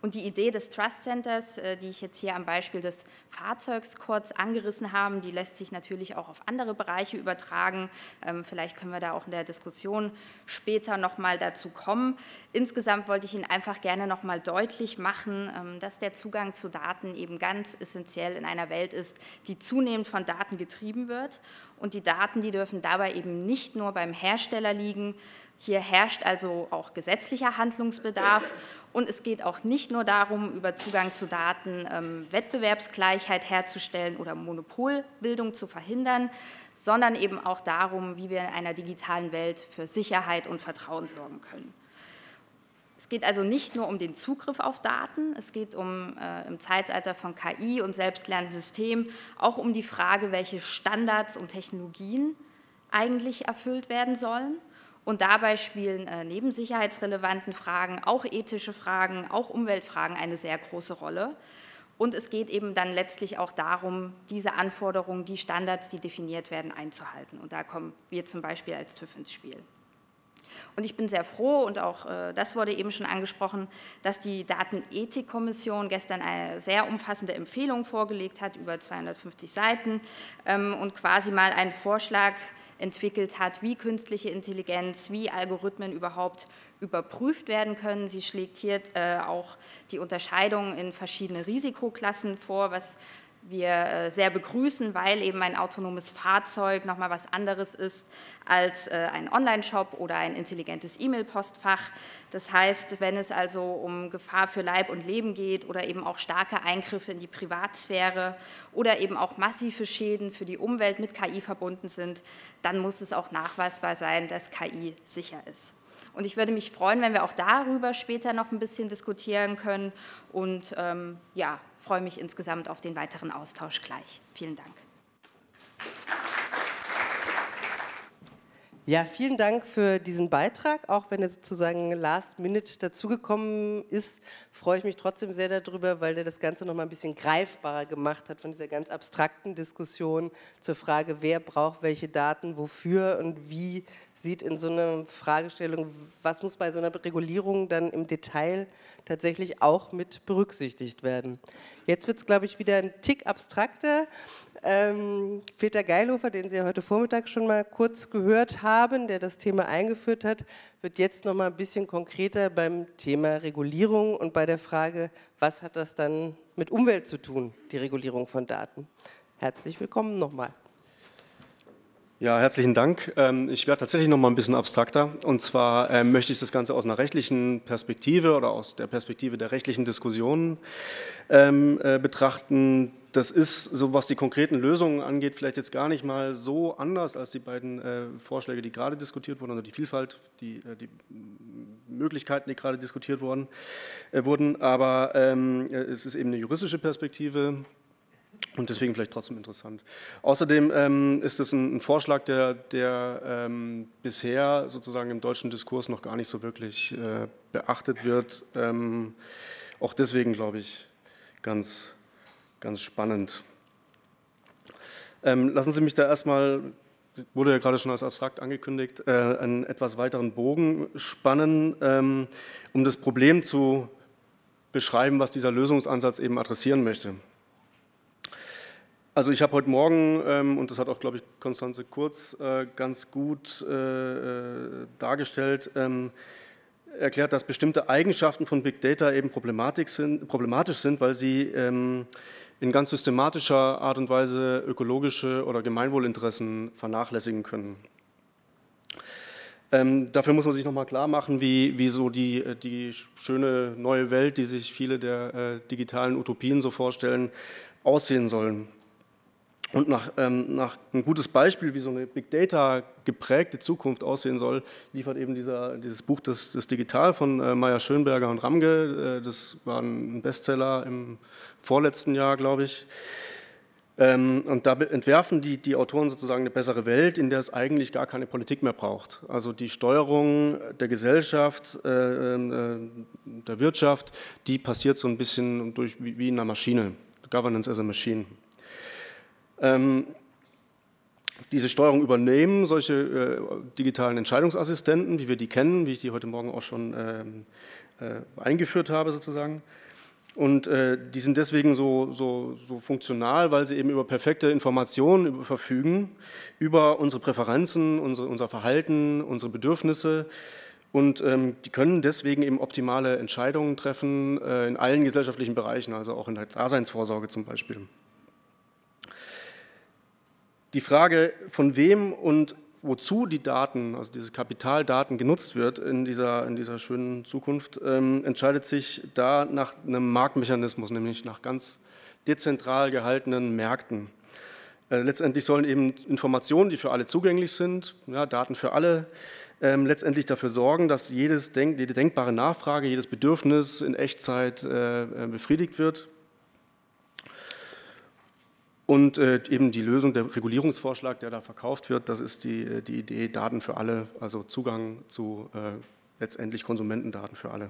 Und die Idee des Trust Centers, die ich jetzt hier am Beispiel des Fahrzeugs kurz angerissen habe, die lässt sich natürlich auch auf andere Bereiche übertragen. Vielleicht können wir da auch in der Diskussion später nochmal dazu kommen. Insgesamt wollte ich Ihnen einfach gerne nochmal deutlich machen, dass der Zugang zu Daten eben ganz essentiell in einer Welt ist, die zunehmend von Daten getrieben wird. Und die Daten, die dürfen dabei eben nicht nur beim Hersteller liegen. Hier herrscht also auch gesetzlicher Handlungsbedarf. Und es geht auch nicht nur darum, über Zugang zu Daten Wettbewerbsgleichheit herzustellen oder Monopolbildung zu verhindern, sondern eben auch darum, wie wir in einer digitalen Welt für Sicherheit und Vertrauen sorgen können. Es geht also nicht nur um den Zugriff auf Daten, es geht im Zeitalter von KI und selbstlernenden Systemen auch um die Frage, welche Standards und Technologien eigentlich erfüllt werden sollen. Und dabei spielen neben sicherheitsrelevanten Fragen auch ethische Fragen, auch Umweltfragen eine sehr große Rolle. Und es geht eben dann letztlich auch darum, diese Anforderungen, die Standards, die definiert werden, einzuhalten. Und da kommen wir zum Beispiel als TÜV ins Spiel. Und ich bin sehr froh, und auch das wurde eben schon angesprochen, dass die Datenethikkommission gestern eine sehr umfassende Empfehlung vorgelegt hat, über 250 Seiten, und quasi mal einen Vorschlag entwickelt hat, wie künstliche Intelligenz, wie Algorithmen überhaupt überprüft werden können. Sie schlägt hier auch die Unterscheidung in verschiedene Risikoklassen vor, was wir sehr begrüßen, weil eben ein autonomes Fahrzeug nochmal was anderes ist als ein Online-Shop oder ein intelligentes E-Mail-Postfach. Das heißt, wenn es also um Gefahr für Leib und Leben geht oder eben auch starke Eingriffe in die Privatsphäre oder eben auch massive Schäden für die Umwelt mit KI verbunden sind, dann muss es auch nachweisbar sein, dass KI sicher ist. Und ich würde mich freuen, wenn wir auch darüber später noch ein bisschen diskutieren können und ja, freue mich insgesamt auf den weiteren Austausch gleich. Vielen Dank. Ja, vielen Dank für diesen Beitrag. Auch wenn er sozusagen last minute dazugekommen ist, freue ich mich trotzdem sehr darüber, weil der das Ganze noch mal ein bisschen greifbarer gemacht hat von dieser ganz abstrakten Diskussion zur Frage, wer braucht welche Daten, wofür und wie sieht in so einer Fragestellung, was muss bei so einer Regulierung dann im Detail tatsächlich auch mit berücksichtigt werden. Jetzt wird es, glaube ich, wieder ein Tick abstrakter. Peter Geilhofer, den Sie heute Vormittag schon mal kurz gehört haben, der das Thema eingeführt hat, wird jetzt noch mal ein bisschen konkreter beim Thema Regulierung und bei der Frage, was hat das dann mit Umwelt zu tun, die Regulierung von Daten. Herzlich willkommen nochmal. Ja, herzlichen Dank. Ich werde tatsächlich noch mal ein bisschen abstrakter. Und zwar möchte ich das Ganze aus einer rechtlichen Perspektive oder aus der Perspektive der rechtlichen Diskussionen betrachten. Das ist, so was die konkreten Lösungen angeht, vielleicht jetzt gar nicht mal so anders als die beiden Vorschläge, die gerade diskutiert wurden, oder die Vielfalt, die Möglichkeiten, die gerade diskutiert wurden. Aber es ist eben eine juristische Perspektive. Und deswegen vielleicht trotzdem interessant. Außerdem ist es ein Vorschlag, der bisher sozusagen im deutschen Diskurs noch gar nicht so wirklich beachtet wird. Auch deswegen, glaube ich, ganz spannend. Lassen Sie mich da erstmal, wurde ja gerade schon als abstrakt angekündigt, einen etwas weiteren Bogen spannen, um das Problem zu beschreiben, was dieser Lösungsansatz eben adressieren möchte. Also ich habe heute Morgen, und das hat auch, glaube ich, Konstanze Kurz ganz gut dargestellt, erklärt, dass bestimmte Eigenschaften von Big Data eben problematisch sind, weil sie in ganz systematischer Art und Weise ökologische oder Gemeinwohlinteressen vernachlässigen können. Dafür muss man sich nochmal klar machen, wie so die schöne neue Welt, die sich viele der digitalen Utopien so vorstellen, aussehen sollen. Und nach ein gutes Beispiel, wie so eine Big Data geprägte Zukunft aussehen soll, liefert eben dieses Buch das Digital von Meyer Schönberger und Ramge. Das war ein Bestseller im vorletzten Jahr, glaube ich. Und da entwerfen die Autoren sozusagen eine bessere Welt, in der es eigentlich gar keine Politik mehr braucht. Also die Steuerung der Gesellschaft, der Wirtschaft, die passiert so ein bisschen wie in einer Maschine. Governance as a Machine. Diese Steuerung übernehmen solche digitalen Entscheidungsassistenten, wie wir die kennen, wie ich die heute Morgen auch schon eingeführt habe sozusagen. Und die sind deswegen so funktional, weil sie eben über perfekte Informationen verfügen, über unsere Präferenzen, unser Verhalten, unsere Bedürfnisse. Und die können deswegen eben optimale Entscheidungen treffen in allen gesellschaftlichen Bereichen, also auch in der Daseinsvorsorge zum Beispiel. Die Frage, von wem und wozu die Daten, also dieses Kapital Daten genutzt wird in dieser schönen Zukunft, entscheidet sich da nach einem Marktmechanismus, nämlich nach ganz dezentral gehaltenen Märkten. Letztendlich sollen eben Informationen, die für alle zugänglich sind, ja, Daten für alle, letztendlich dafür sorgen, dass jede denkbare Nachfrage, jedes Bedürfnis in Echtzeit befriedigt wird. Und eben die Lösung, der Regulierungsvorschlag, der da verkauft wird, das ist die Idee Daten für alle, also Zugang zu letztendlich Konsumentendaten für alle.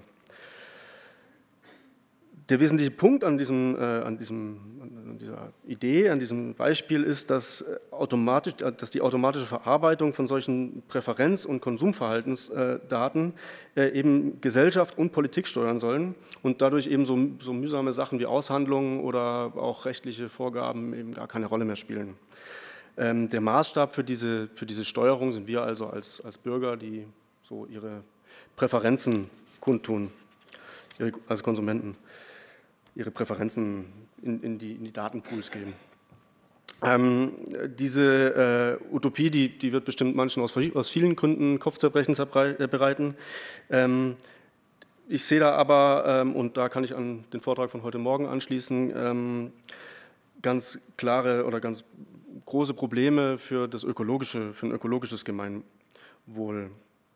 Der wesentliche Punkt an dieser Idee, an diesem Beispiel ist, dass die automatische Verarbeitung von solchen Präferenz- und Konsumverhaltensdaten eben Gesellschaft und Politik steuern sollen und dadurch eben so mühsame Sachen wie Aushandlungen oder auch rechtliche Vorgaben eben gar keine Rolle mehr spielen. Der Maßstab für diese Steuerung sind wir also als Bürger, die so ihre Präferenzen kundtun, als Konsumenten ihre Präferenzen in die Datenpools geben. Diese Utopie, die wird bestimmt manchen aus vielen Gründen Kopfzerbrechen bereiten. Ich sehe da aber, und da kann ich an den Vortrag von heute Morgen anschließen, ganz klare oder ganz große Probleme für ein ökologisches Gemeinwohl.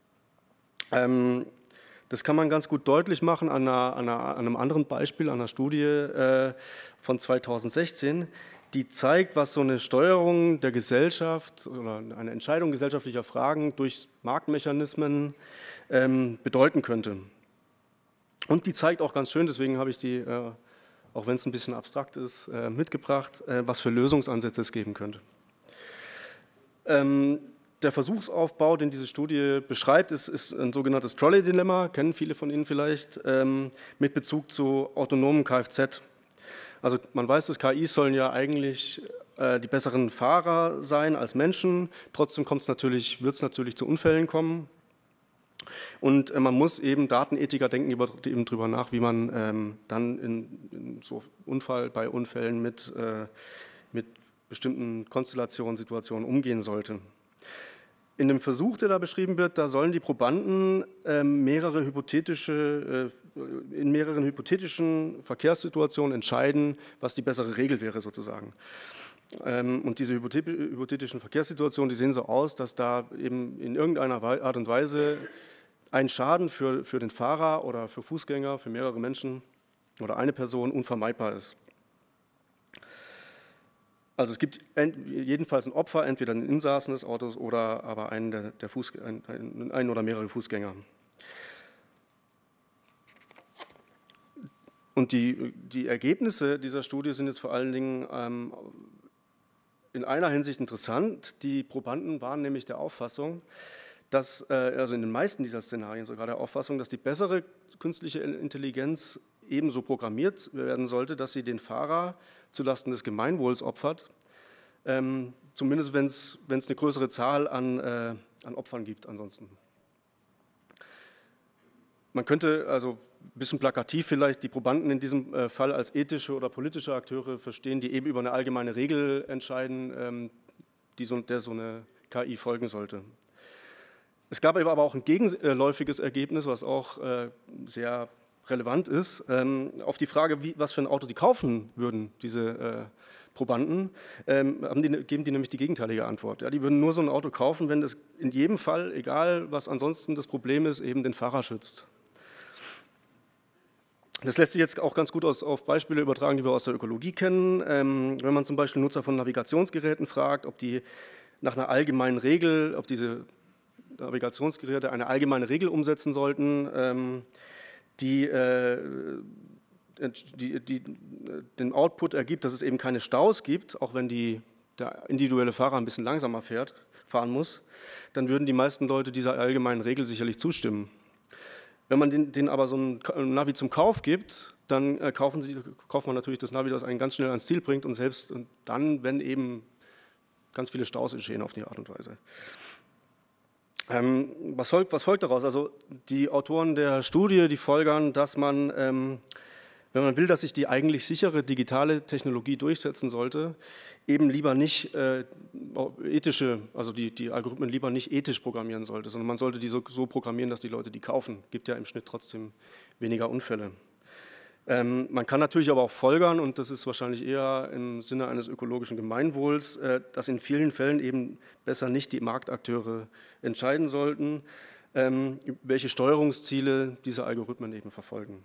Das kann man ganz gut deutlich machen an einem anderen Beispiel, an einer Studie von 2016, die zeigt, was so eine Steuerung der Gesellschaft oder eine Entscheidung gesellschaftlicher Fragen durch Marktmechanismen bedeuten könnte. Und die zeigt auch ganz schön, deswegen habe ich die, auch wenn es ein bisschen abstrakt ist, mitgebracht, was für Lösungsansätze es geben könnte. Der Versuchsaufbau, den diese Studie beschreibt, ist ein sogenanntes Trolley-Dilemma, kennen viele von Ihnen vielleicht, mit Bezug zu autonomen Kfz. Also man weiß, dass KIs sollen ja eigentlich die besseren Fahrer sein als Menschen, trotzdem wird es natürlich zu Unfällen kommen. Und man muss eben, Datenethiker denken eben darüber nach, wie man dann bei Unfällen mit bestimmten Konstellationen, Situationen umgehen sollte. In dem Versuch, der da beschrieben wird, da sollen die Probanden in mehreren hypothetischen Verkehrssituationen entscheiden, was die bessere Regel wäre sozusagen. Und diese hypothetischen Verkehrssituationen, die sehen so aus, dass da eben in irgendeiner Art und Weise ein Schaden für den Fahrer oder für Fußgänger, für mehrere Menschen oder eine Person unvermeidbar ist. Also es gibt jedenfalls ein Opfer, entweder einen Insassen des Autos oder aber einen oder mehrere Fußgänger. Und die Ergebnisse dieser Studie sind jetzt vor allen Dingen in einer Hinsicht interessant. Die Probanden waren nämlich der Auffassung, also in den meisten dieser Szenarien sogar der Auffassung, dass die bessere künstliche Intelligenz ebenso programmiert werden sollte, dass sie den Fahrer zulasten des Gemeinwohls opfert, zumindest wenn es eine größere Zahl an Opfern gibt ansonsten. Man könnte also ein bisschen plakativ vielleicht die Probanden in diesem Fall als ethische oder politische Akteure verstehen, die eben über eine allgemeine Regel entscheiden, der so eine KI folgen sollte. Es gab aber auch ein gegenläufiges Ergebnis, was auch sehr relevant ist, auf die Frage, was für ein Auto die kaufen würden, diese Probanden, geben die nämlich die gegenteilige Antwort. Ja, die würden nur so ein Auto kaufen, wenn es in jedem Fall, egal was ansonsten das Problem ist, eben den Fahrer schützt. Das lässt sich jetzt auch ganz gut auf Beispiele übertragen, die wir aus der Ökologie kennen. Wenn man zum Beispiel Nutzer von Navigationsgeräten fragt, ob die nach einer allgemeinen Regel, ob diese Navigationsgeräte eine allgemeine Regel umsetzen sollten, die den Output ergibt, dass es eben keine Staus gibt, auch wenn der individuelle Fahrer ein bisschen langsamer fahren muss, dann würden die meisten Leute dieser allgemeinen Regel sicherlich zustimmen. Wenn man denen aber so ein Navi zum Kauf gibt, dann kauft man natürlich das Navi, das einen ganz schnell ans Ziel bringt und selbst dann, wenn eben ganz viele Staus entstehen auf die Art und Weise. Was folgt daraus? Also die Autoren der Studie, die folgern, dass man, wenn man will, dass sich die eigentlich sichere digitale Technologie durchsetzen sollte, eben lieber nicht die Algorithmen lieber nicht ethisch programmieren sollte, sondern man sollte die so programmieren, dass die Leute die kaufen. Gibt ja im Schnitt trotzdem weniger Unfälle. Man kann natürlich aber auch folgern, und das ist wahrscheinlich eher im Sinne eines ökologischen Gemeinwohls, dass in vielen Fällen eben besser nicht die Marktakteure entscheiden sollten, welche Steuerungsziele diese Algorithmen eben verfolgen.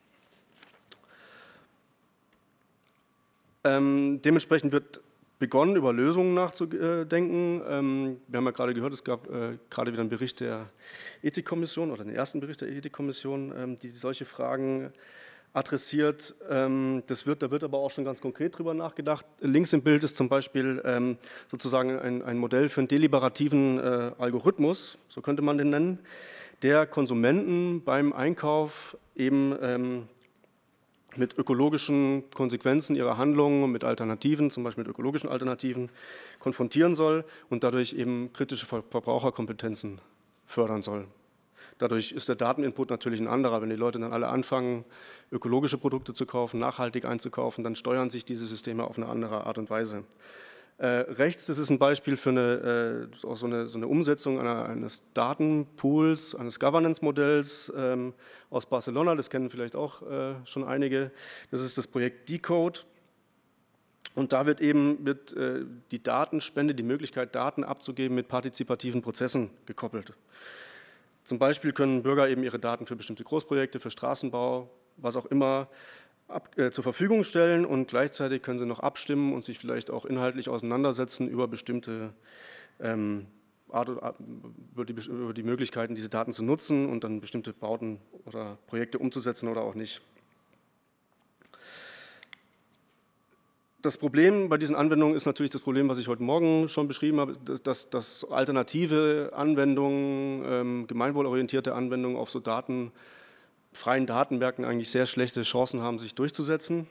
Dementsprechend wird begonnen, über Lösungen nachzudenken. Wir haben ja gerade gehört, es gab gerade wieder einen Bericht der Ethikkommission oder den ersten Bericht der Ethikkommission, die solche Fragen adressiert. Da wird aber auch schon ganz konkret drüber nachgedacht. Links im Bild ist zum Beispiel sozusagen ein Modell für einen deliberativen Algorithmus, so könnte man den nennen, der Konsumenten beim Einkauf eben mit ökologischen Konsequenzen ihrer Handlungen, mit Alternativen, zum Beispiel mit ökologischen Alternativen, konfrontieren soll und dadurch eben kritische Verbraucherkompetenzen fördern soll. Dadurch ist der Dateninput natürlich ein anderer. Wenn die Leute dann alle anfangen, ökologische Produkte zu kaufen, nachhaltig einzukaufen, dann steuern sich diese Systeme auf eine andere Art und Weise. Rechts, das ist ein Beispiel für so eine Umsetzung eines Datenpools, eines Governance-Modells aus Barcelona. Das kennen vielleicht auch schon einige. Das ist das Projekt Decode. Und da wird eben die Datenspende, die Möglichkeit, Daten abzugeben, mit partizipativen Prozessen gekoppelt. Zum Beispiel können Bürger eben ihre Daten für bestimmte Großprojekte, für Straßenbau, was auch immer, zur Verfügung stellen, und gleichzeitig können sie noch abstimmen und sich vielleicht auch inhaltlich auseinandersetzen über bestimmte über die Möglichkeiten, diese Daten zu nutzen und dann bestimmte Bauten oder Projekte umzusetzen oder auch nicht. Das Problem bei diesen Anwendungen ist natürlich das Problem, was ich heute Morgen schon beschrieben habe, dass alternative Anwendungen, gemeinwohlorientierte Anwendungen auf so freien Datenmärkten eigentlich sehr schlechte Chancen haben, sich durchzusetzen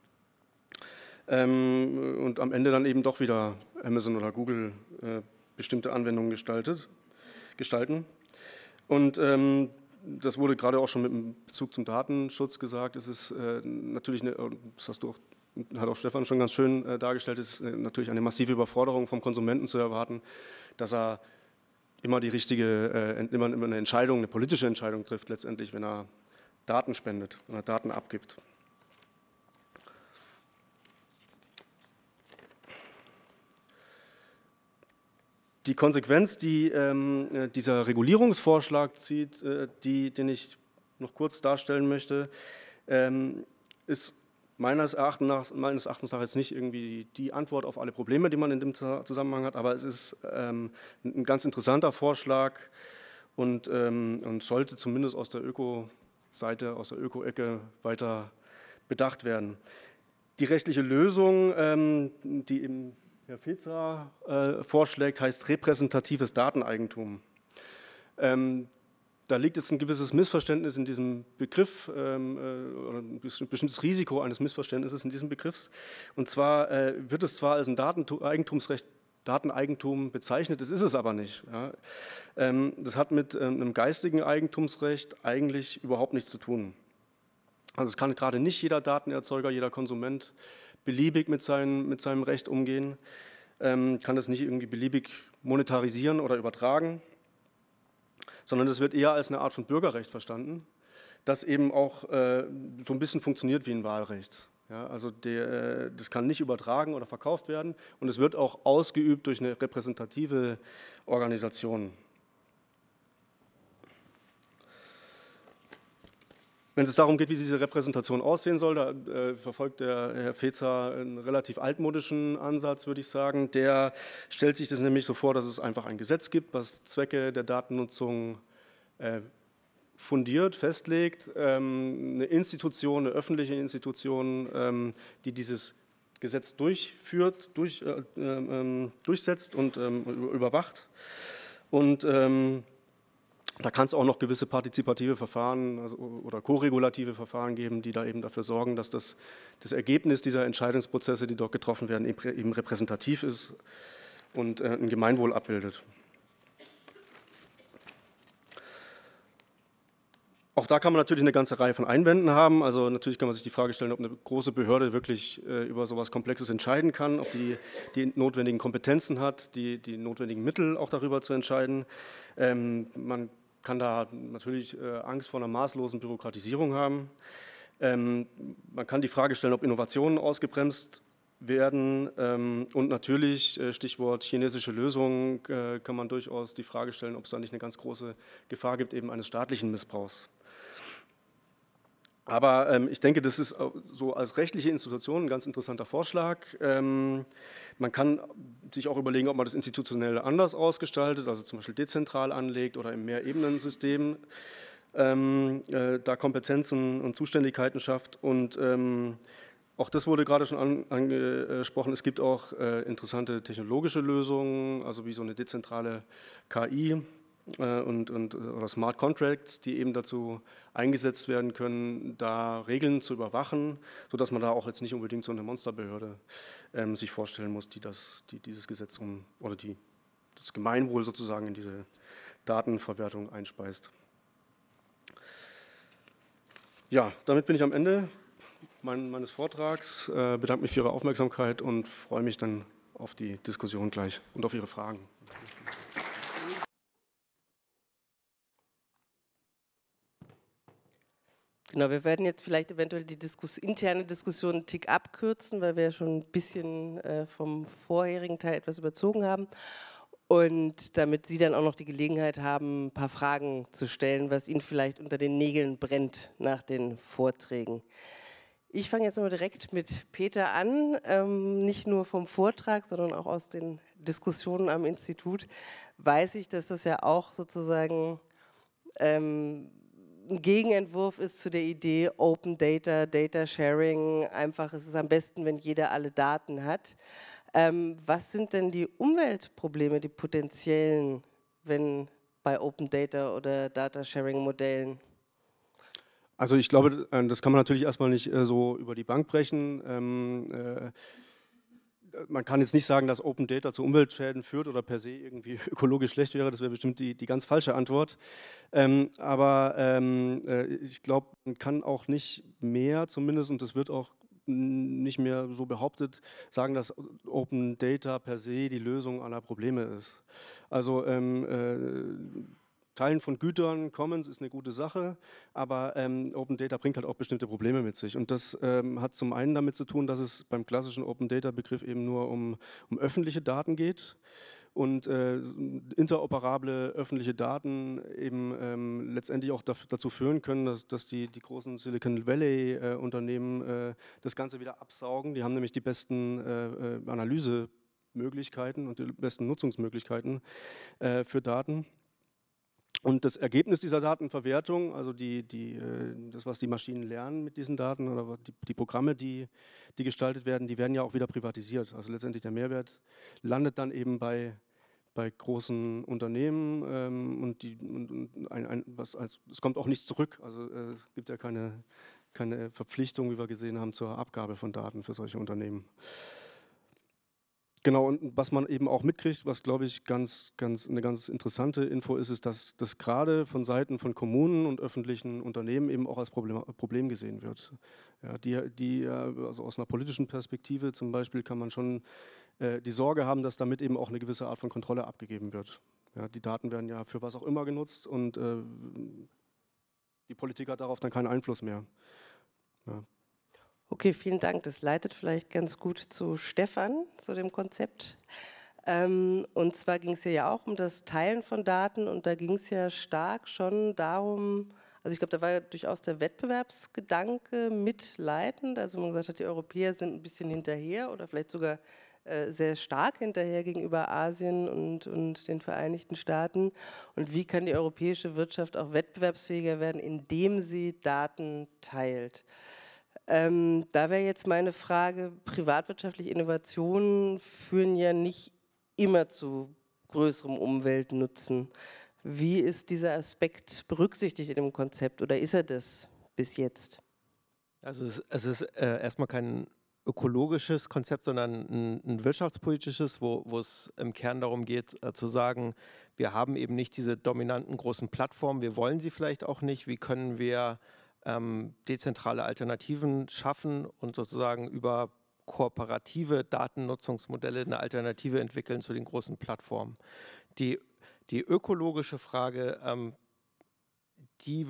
und am Ende dann eben doch wieder Amazon oder Google bestimmte Anwendungen gestalten. Und das wurde gerade auch schon mit dem Bezug zum Datenschutz gesagt. Es ist natürlich, das hat auch Stefan schon ganz schön dargestellt, ist natürlich eine massive Überforderung vom Konsumenten zu erwarten, dass er immer immer eine Entscheidung, eine politische Entscheidung trifft letztendlich, wenn er Daten spendet, wenn er Daten abgibt. Die Konsequenz, die dieser Regulierungsvorschlag zieht, den ich noch kurz darstellen möchte, ist meines Erachtens nach jetzt nicht irgendwie die Antwort auf alle Probleme, die man in dem Zusammenhang hat, aber es ist ein ganz interessanter Vorschlag und sollte zumindest aus der Öko-Seite, aus der Öko-Ecke weiter bedacht werden. Die rechtliche Lösung, die eben Herr Fezer vorschlägt, heißt repräsentatives Dateneigentum. Da liegt jetzt ein gewisses Missverständnis in diesem Begriff, oder ein bestimmtes Risiko eines Missverständnisses in diesem Begriff. Und zwar wird es zwar als ein Dateneigentum bezeichnet, das ist es aber nicht. Ja. Das hat mit einem geistigen Eigentumsrecht eigentlich überhaupt nichts zu tun. Also es kann gerade nicht jeder Datenerzeuger, jeder Konsument beliebig mit seinem Recht umgehen, kann es nicht irgendwie beliebig monetarisieren oder übertragen, sondern es wird eher als eine Art von Bürgerrecht verstanden, das eben auch so ein bisschen funktioniert wie ein Wahlrecht. Ja, also das kann nicht übertragen oder verkauft werden und es wird auch ausgeübt durch eine repräsentative Organisation. Wenn es darum geht, wie diese Repräsentation aussehen soll, da verfolgt der Herr Fezer einen relativ altmodischen Ansatz, würde ich sagen. Der stellt sich das nämlich so vor, dass es einfach ein Gesetz gibt, was Zwecke der Datennutzung fundiert, festlegt, eine Institution, eine öffentliche Institution, die dieses Gesetz durchführt, durchsetzt und überwacht. Und Da kann es auch noch gewisse partizipative Verfahren oder koregulative Verfahren geben, die da eben dafür sorgen, dass das Ergebnis dieser Entscheidungsprozesse, die dort getroffen werden, eben repräsentativ ist und ein Gemeinwohl abbildet. Auch da kann man natürlich eine ganze Reihe von Einwänden haben. Also natürlich kann man sich die Frage stellen, ob eine große Behörde wirklich über sowas Komplexes entscheiden kann, ob die notwendigen Kompetenzen hat, die notwendigen Mittel auch darüber zu entscheiden. Man kann da natürlich Angst vor einer maßlosen Bürokratisierung haben. Man kann die Frage stellen, ob Innovationen ausgebremst werden. Und natürlich, Stichwort chinesische Lösungen, kann man durchaus die Frage stellen, ob es da nicht eine ganz große Gefahr gibt, eben eines staatlichen Missbrauchs. Aber ich denke, das ist so als rechtliche Institution ein ganz interessanter Vorschlag. Man kann sich auch überlegen, ob man das institutionell anders ausgestaltet, also zum Beispiel dezentral anlegt oder im Mehrebenensystem da Kompetenzen und Zuständigkeiten schafft. Und auch das wurde gerade schon angesprochen. Es gibt auch interessante technologische Lösungen, also wie so eine dezentrale KI, oder Smart Contracts, die eben dazu eingesetzt werden können, da Regeln zu überwachen, sodass man da auch jetzt nicht unbedingt so eine Monsterbehörde sich vorstellen muss, die dieses Gesetz oder das Gemeinwohl sozusagen in diese Datenverwertung einspeist. Ja, damit bin ich am Ende meines Vortrags, bedanke mich für Ihre Aufmerksamkeit und freue mich dann auf die Diskussion gleich und auf Ihre Fragen. Genau, wir werden jetzt vielleicht eventuell die interne Diskussion einen Tick abkürzen, weil wir ja schon ein bisschen vom vorherigen Teil etwas überzogen haben. Und damit Sie dann auch noch die Gelegenheit haben, ein paar Fragen zu stellen, was Ihnen vielleicht unter den Nägeln brennt nach den Vorträgen. Ich fange jetzt mal direkt mit Peter an, nicht nur vom Vortrag, sondern auch aus den Diskussionen am Institut weiß ich, dass das ja auch sozusagen ein Gegenentwurf ist zu der Idee Open Data, Data Sharing, einfach ist es am besten, wenn jeder alle Daten hat. Was sind denn die Umweltprobleme, die potenziellen, wenn bei Open Data oder Data Sharing Modellen? Also ich glaube, das kann man natürlich erstmal nicht so über die Bank brechen. Man kann jetzt nicht sagen, dass Open Data zu Umweltschäden führt oder per se irgendwie ökologisch schlecht wäre. Das wäre bestimmt die ganz falsche Antwort. Aber ich glaube, man kann auch nicht mehr zumindest, und das wird auch nicht mehr so behauptet, sagen, dass Open Data per se die Lösung aller Probleme ist. Also Teilen von Gütern, Commons ist eine gute Sache, aber Open Data bringt halt auch bestimmte Probleme mit sich. Und das hat zum einen damit zu tun, dass es beim klassischen Open Data Begriff eben nur um öffentliche Daten geht und interoperable öffentliche Daten eben letztendlich auch dazu führen können, dass die großen Silicon Valley Unternehmen das Ganze wieder absaugen. Die haben nämlich die besten Analysemöglichkeiten und die besten Nutzungsmöglichkeiten für Daten. Und das Ergebnis dieser Datenverwertung, also das, was die Maschinen lernen mit diesen Daten oder die Programme, die gestaltet werden, die werden ja auch wieder privatisiert. Also letztendlich der Mehrwert landet dann eben bei großen Unternehmen es kommt auch nichts zurück. Also es gibt ja keine Verpflichtung, wie wir gesehen haben, zur Abgabe von Daten für solche Unternehmen. Genau, und was man eben auch mitkriegt, was glaube ich eine ganz interessante Info ist, dass das gerade von Seiten von Kommunen und öffentlichen Unternehmen eben auch als Problem gesehen wird. Ja, also aus einer politischen Perspektive zum Beispiel kann man schon die Sorge haben, dass damit eben auch eine gewisse Art von Kontrolle abgegeben wird. Ja, die Daten werden ja für was auch immer genutzt und die Politik hat darauf dann keinen Einfluss mehr. Ja. Okay, vielen Dank. Das leitet vielleicht ganz gut zu Stefan, zu dem Konzept. Und zwar ging es ja auch um das Teilen von Daten und da ging es ja stark schon darum, also ich glaube, da war ja durchaus der Wettbewerbsgedanke mitleitend, also man gesagt hat, die Europäer sind ein bisschen hinterher oder vielleicht sogar sehr stark hinterher gegenüber Asien und den Vereinigten Staaten. Und wie kann die europäische Wirtschaft auch wettbewerbsfähiger werden, indem sie Daten teilt? Da wäre jetzt meine Frage, privatwirtschaftliche Innovationen führen ja nicht immer zu größerem Umweltnutzen. Wie ist dieser Aspekt berücksichtigt in dem Konzept oder ist er das bis jetzt? Also es ist erstmal kein ökologisches Konzept, sondern ein wirtschaftspolitisches, wo es im Kern darum geht, zu sagen, wir haben eben nicht diese dominanten großen Plattformen, wir wollen sie vielleicht auch nicht, wie können wir dezentrale Alternativen schaffen und sozusagen über kooperative Datennutzungsmodelle eine Alternative entwickeln zu den großen Plattformen. Die ökologische Frage, die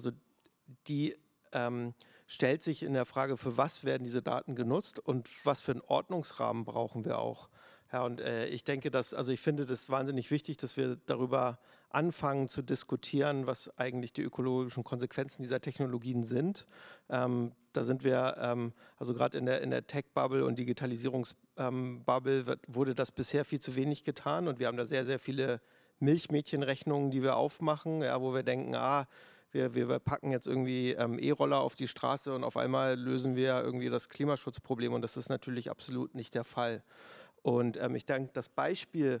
stellt sich in der Frage, für was werden diese Daten genutzt und was für einen Ordnungsrahmen brauchen wir auch. Ja, und ich denke, ich finde das wahnsinnig wichtig, dass wir darüber anfangen zu diskutieren, was eigentlich die ökologischen Konsequenzen dieser Technologien sind. Da sind wir, also gerade in der Tech-Bubble und Digitalisierungs-Bubble wurde das bisher viel zu wenig getan und wir haben da sehr, sehr viele Milchmädchenrechnungen, die wir aufmachen, ja, wo wir denken, wir packen jetzt irgendwie E-Roller auf die Straße und auf einmal lösen wir irgendwie das Klimaschutzproblem und das ist natürlich absolut nicht der Fall. Und ich denke, das Beispiel,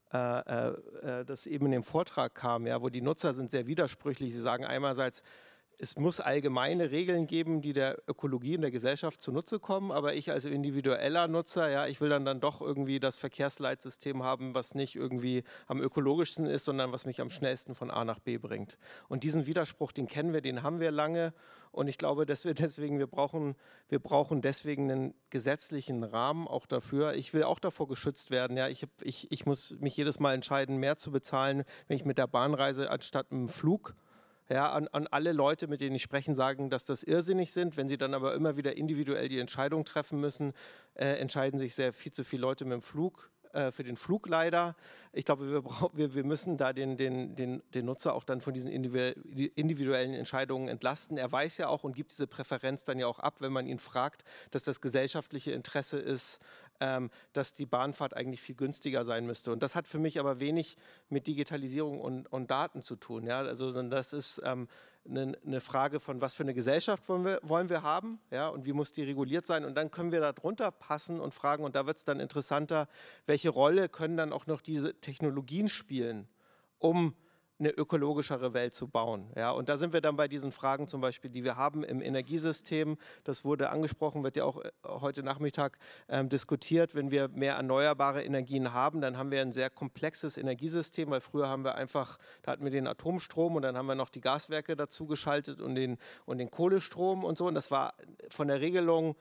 das eben in dem Vortrag kam, ja, wo die Nutzer sind sehr widersprüchlich. Sie sagen einerseits, es muss allgemeine Regeln geben, die der Ökologie und der Gesellschaft zunutze kommen, aber ich als individueller Nutzer, ja, ich will dann doch irgendwie das Verkehrsleitsystem haben, was nicht irgendwie am ökologischsten ist, sondern was mich am schnellsten von A nach B bringt. Und diesen Widerspruch, den kennen wir, den haben wir lange und ich glaube, dass wir brauchen deswegen einen gesetzlichen Rahmen auch dafür. Ich will auch davor geschützt werden, ja, ich muss mich jedes Mal entscheiden, mehr zu bezahlen, wenn ich mit der Bahn reise, anstatt mit dem Flug. Ja, an alle Leute, mit denen ich spreche, sagen, dass das irrsinnig sind. Wenn sie dann aber immer wieder individuell die Entscheidung treffen müssen, entscheiden sich viel zu viele Leute mit dem Flug, für den Flug leider. Ich glaube, wir müssen da den Nutzer auch dann von diesen individuellen Entscheidungen entlasten. Er weiß ja auch und gibt diese Präferenz dann ja auch ab, wenn man ihn fragt, dass das gesellschaftliche Interesse ist, dass die Bahnfahrt eigentlich viel günstiger sein müsste. Und das hat für mich aber wenig mit Digitalisierung und Daten zu tun. Ja? Also das ist eine Frage von, was für eine Gesellschaft wollen wir haben, ja? Und wie muss die reguliert sein. Und dann können wir da drunter passen und fragen, und da wird es dann interessanter, welche Rolle können dann auch noch diese Technologien spielen, um eine ökologischere Welt zu bauen. Ja, und da sind wir dann bei diesen Fragen zum Beispiel, die wir haben im Energiesystem. Das wurde angesprochen, wird ja auch heute Nachmittag diskutiert. Wenn wir mehr erneuerbare Energien haben, dann haben wir ein sehr komplexes Energiesystem, weil früher da hatten wir den Atomstrom und dann haben wir noch die Gaswerke dazu geschaltet und den Kohlestrom und so. Und das war von der Regelung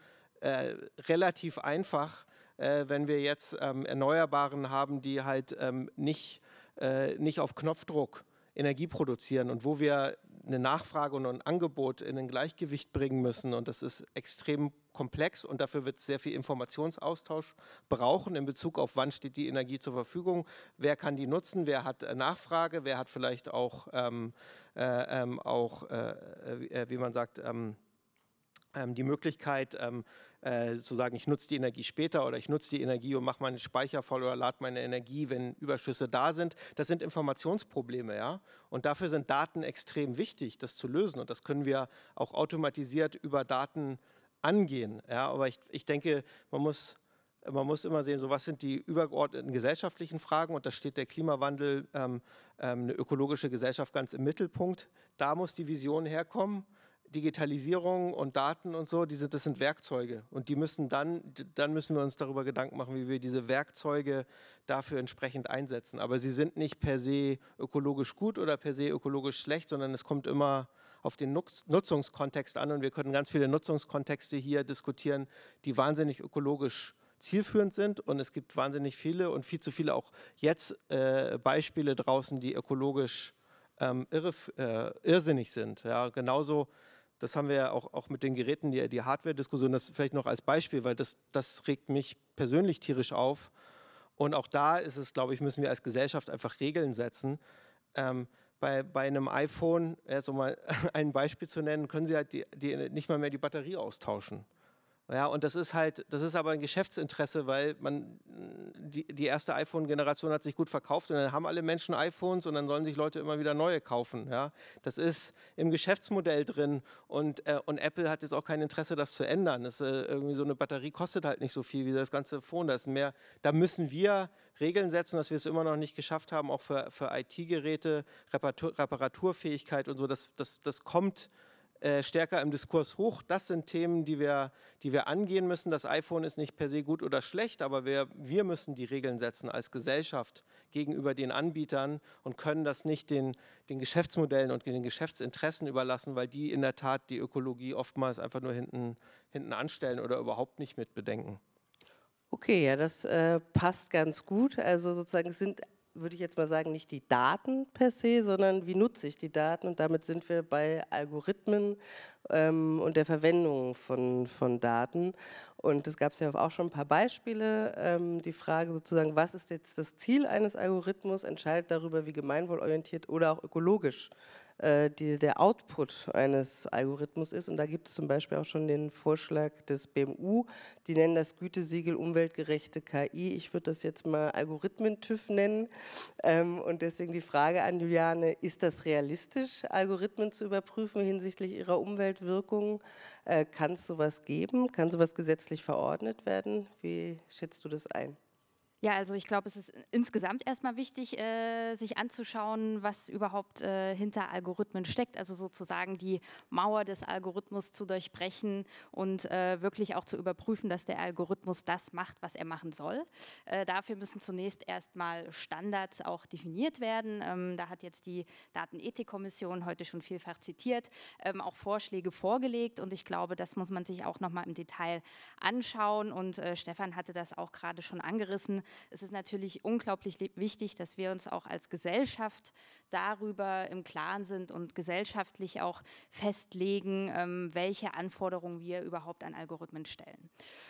relativ einfach, wenn wir jetzt Erneuerbaren haben, die halt nicht auf Knopfdruck Energie produzieren und wo wir eine Nachfrage und ein Angebot in ein Gleichgewicht bringen müssen. Und das ist extrem komplex und dafür wird es sehr viel Informationsaustausch brauchen in Bezug auf, wann steht die Energie zur Verfügung, wer kann die nutzen, wer hat Nachfrage, wer hat vielleicht auch, wie man sagt, die Möglichkeit zu sagen, ich nutze die Energie später oder ich nutze die Energie und mache meinen Speicher voll oder lade meine Energie, wenn Überschüsse da sind. Das sind Informationsprobleme, ja. Und dafür sind Daten extrem wichtig, das zu lösen. Und das können wir auch automatisiert über Daten angehen. Ja. Aber ich denke, man muss immer sehen, so was sind die übergeordneten gesellschaftlichen Fragen und da steht der Klimawandel, eine ökologische Gesellschaft ganz im Mittelpunkt. Da muss die Vision herkommen. Digitalisierung und Daten und so, das sind Werkzeuge und die müssen dann müssen wir uns darüber Gedanken machen, wie wir diese Werkzeuge dafür entsprechend einsetzen. Aber sie sind nicht per se ökologisch gut oder per se ökologisch schlecht, sondern es kommt immer auf den Nutzungskontext an und wir können ganz viele Nutzungskontexte hier diskutieren, die wahnsinnig ökologisch zielführend sind und es gibt wahnsinnig viele und viel zu viele auch jetzt Beispiele draußen, die ökologisch irrsinnig sind. Ja, genauso. Das haben wir ja auch mit den Geräten, die Hardware-Diskussion, das vielleicht noch als Beispiel, weil das regt mich persönlich tierisch auf. Und auch da ist es, glaube ich, müssen wir als Gesellschaft einfach Regeln setzen. Bei einem iPhone, um mal ein Beispiel zu nennen, können Sie halt nicht mal mehr die Batterie austauschen. Ja, und das ist aber ein Geschäftsinteresse, weil die erste iPhone-Generation hat sich gut verkauft und dann haben alle Menschen iPhones und dann sollen sich Leute immer wieder neue kaufen. Ja? Das ist im Geschäftsmodell drin und Apple hat jetzt auch kein Interesse, das zu ändern. Irgendwie so eine Batterie kostet halt nicht so viel wie das ganze Phone. Da müssen wir Regeln setzen, dass wir es immer noch nicht geschafft haben, auch für IT-Geräte, Reparaturfähigkeit und so. Das kommt stärker im Diskurs hoch. Das sind Themen, die wir angehen müssen. Das iPhone ist nicht per se gut oder schlecht, aber wir müssen die Regeln setzen als Gesellschaft gegenüber den Anbietern und können das nicht den Geschäftsmodellen und den Geschäftsinteressen überlassen, weil die in der Tat die Ökologie oftmals einfach nur hinten anstellen oder überhaupt nicht mit bedenken. Okay, ja, das passt ganz gut. Also sozusagen sind, würde ich jetzt mal sagen, nicht die Daten per se, sondern wie nutze ich die Daten? Und damit sind wir bei Algorithmen und der Verwendung von Daten. Und es gab ja auch schon ein paar Beispiele. Die Frage sozusagen, was ist jetzt das Ziel eines Algorithmus, entscheidet darüber, wie gemeinwohlorientiert oder auch ökologisch der Output eines Algorithmus ist. Und da gibt es zum Beispiel auch schon den Vorschlag des BMU, die nennen das Gütesiegel umweltgerechte KI. Ich würde das jetzt mal Algorithmen-TÜV nennen. Und deswegen die Frage an Juliane, ist das realistisch, Algorithmen zu überprüfen hinsichtlich ihrer Umweltwirkung? Kann es sowas geben? Kann sowas gesetzlich verordnet werden? Wie schätzt du das ein? Ja, also ich glaube, es ist insgesamt erstmal wichtig, sich anzuschauen, was überhaupt hinter Algorithmen steckt, also sozusagen die Mauer des Algorithmus zu durchbrechen und wirklich auch zu überprüfen, dass der Algorithmus das macht, was er machen soll. Dafür müssen zunächst erstmal Standards auch definiert werden. Da hat jetzt die Datenethikkommission heute schon vielfach zitiert, auch Vorschläge vorgelegt und ich glaube, das muss man sich auch nochmal im Detail anschauen und Stefan hatte das auch gerade schon angerissen. Es ist natürlich unglaublich wichtig, dass wir uns auch als Gesellschaft darüber im Klaren sind und gesellschaftlich auch festlegen, welche Anforderungen wir überhaupt an Algorithmen stellen.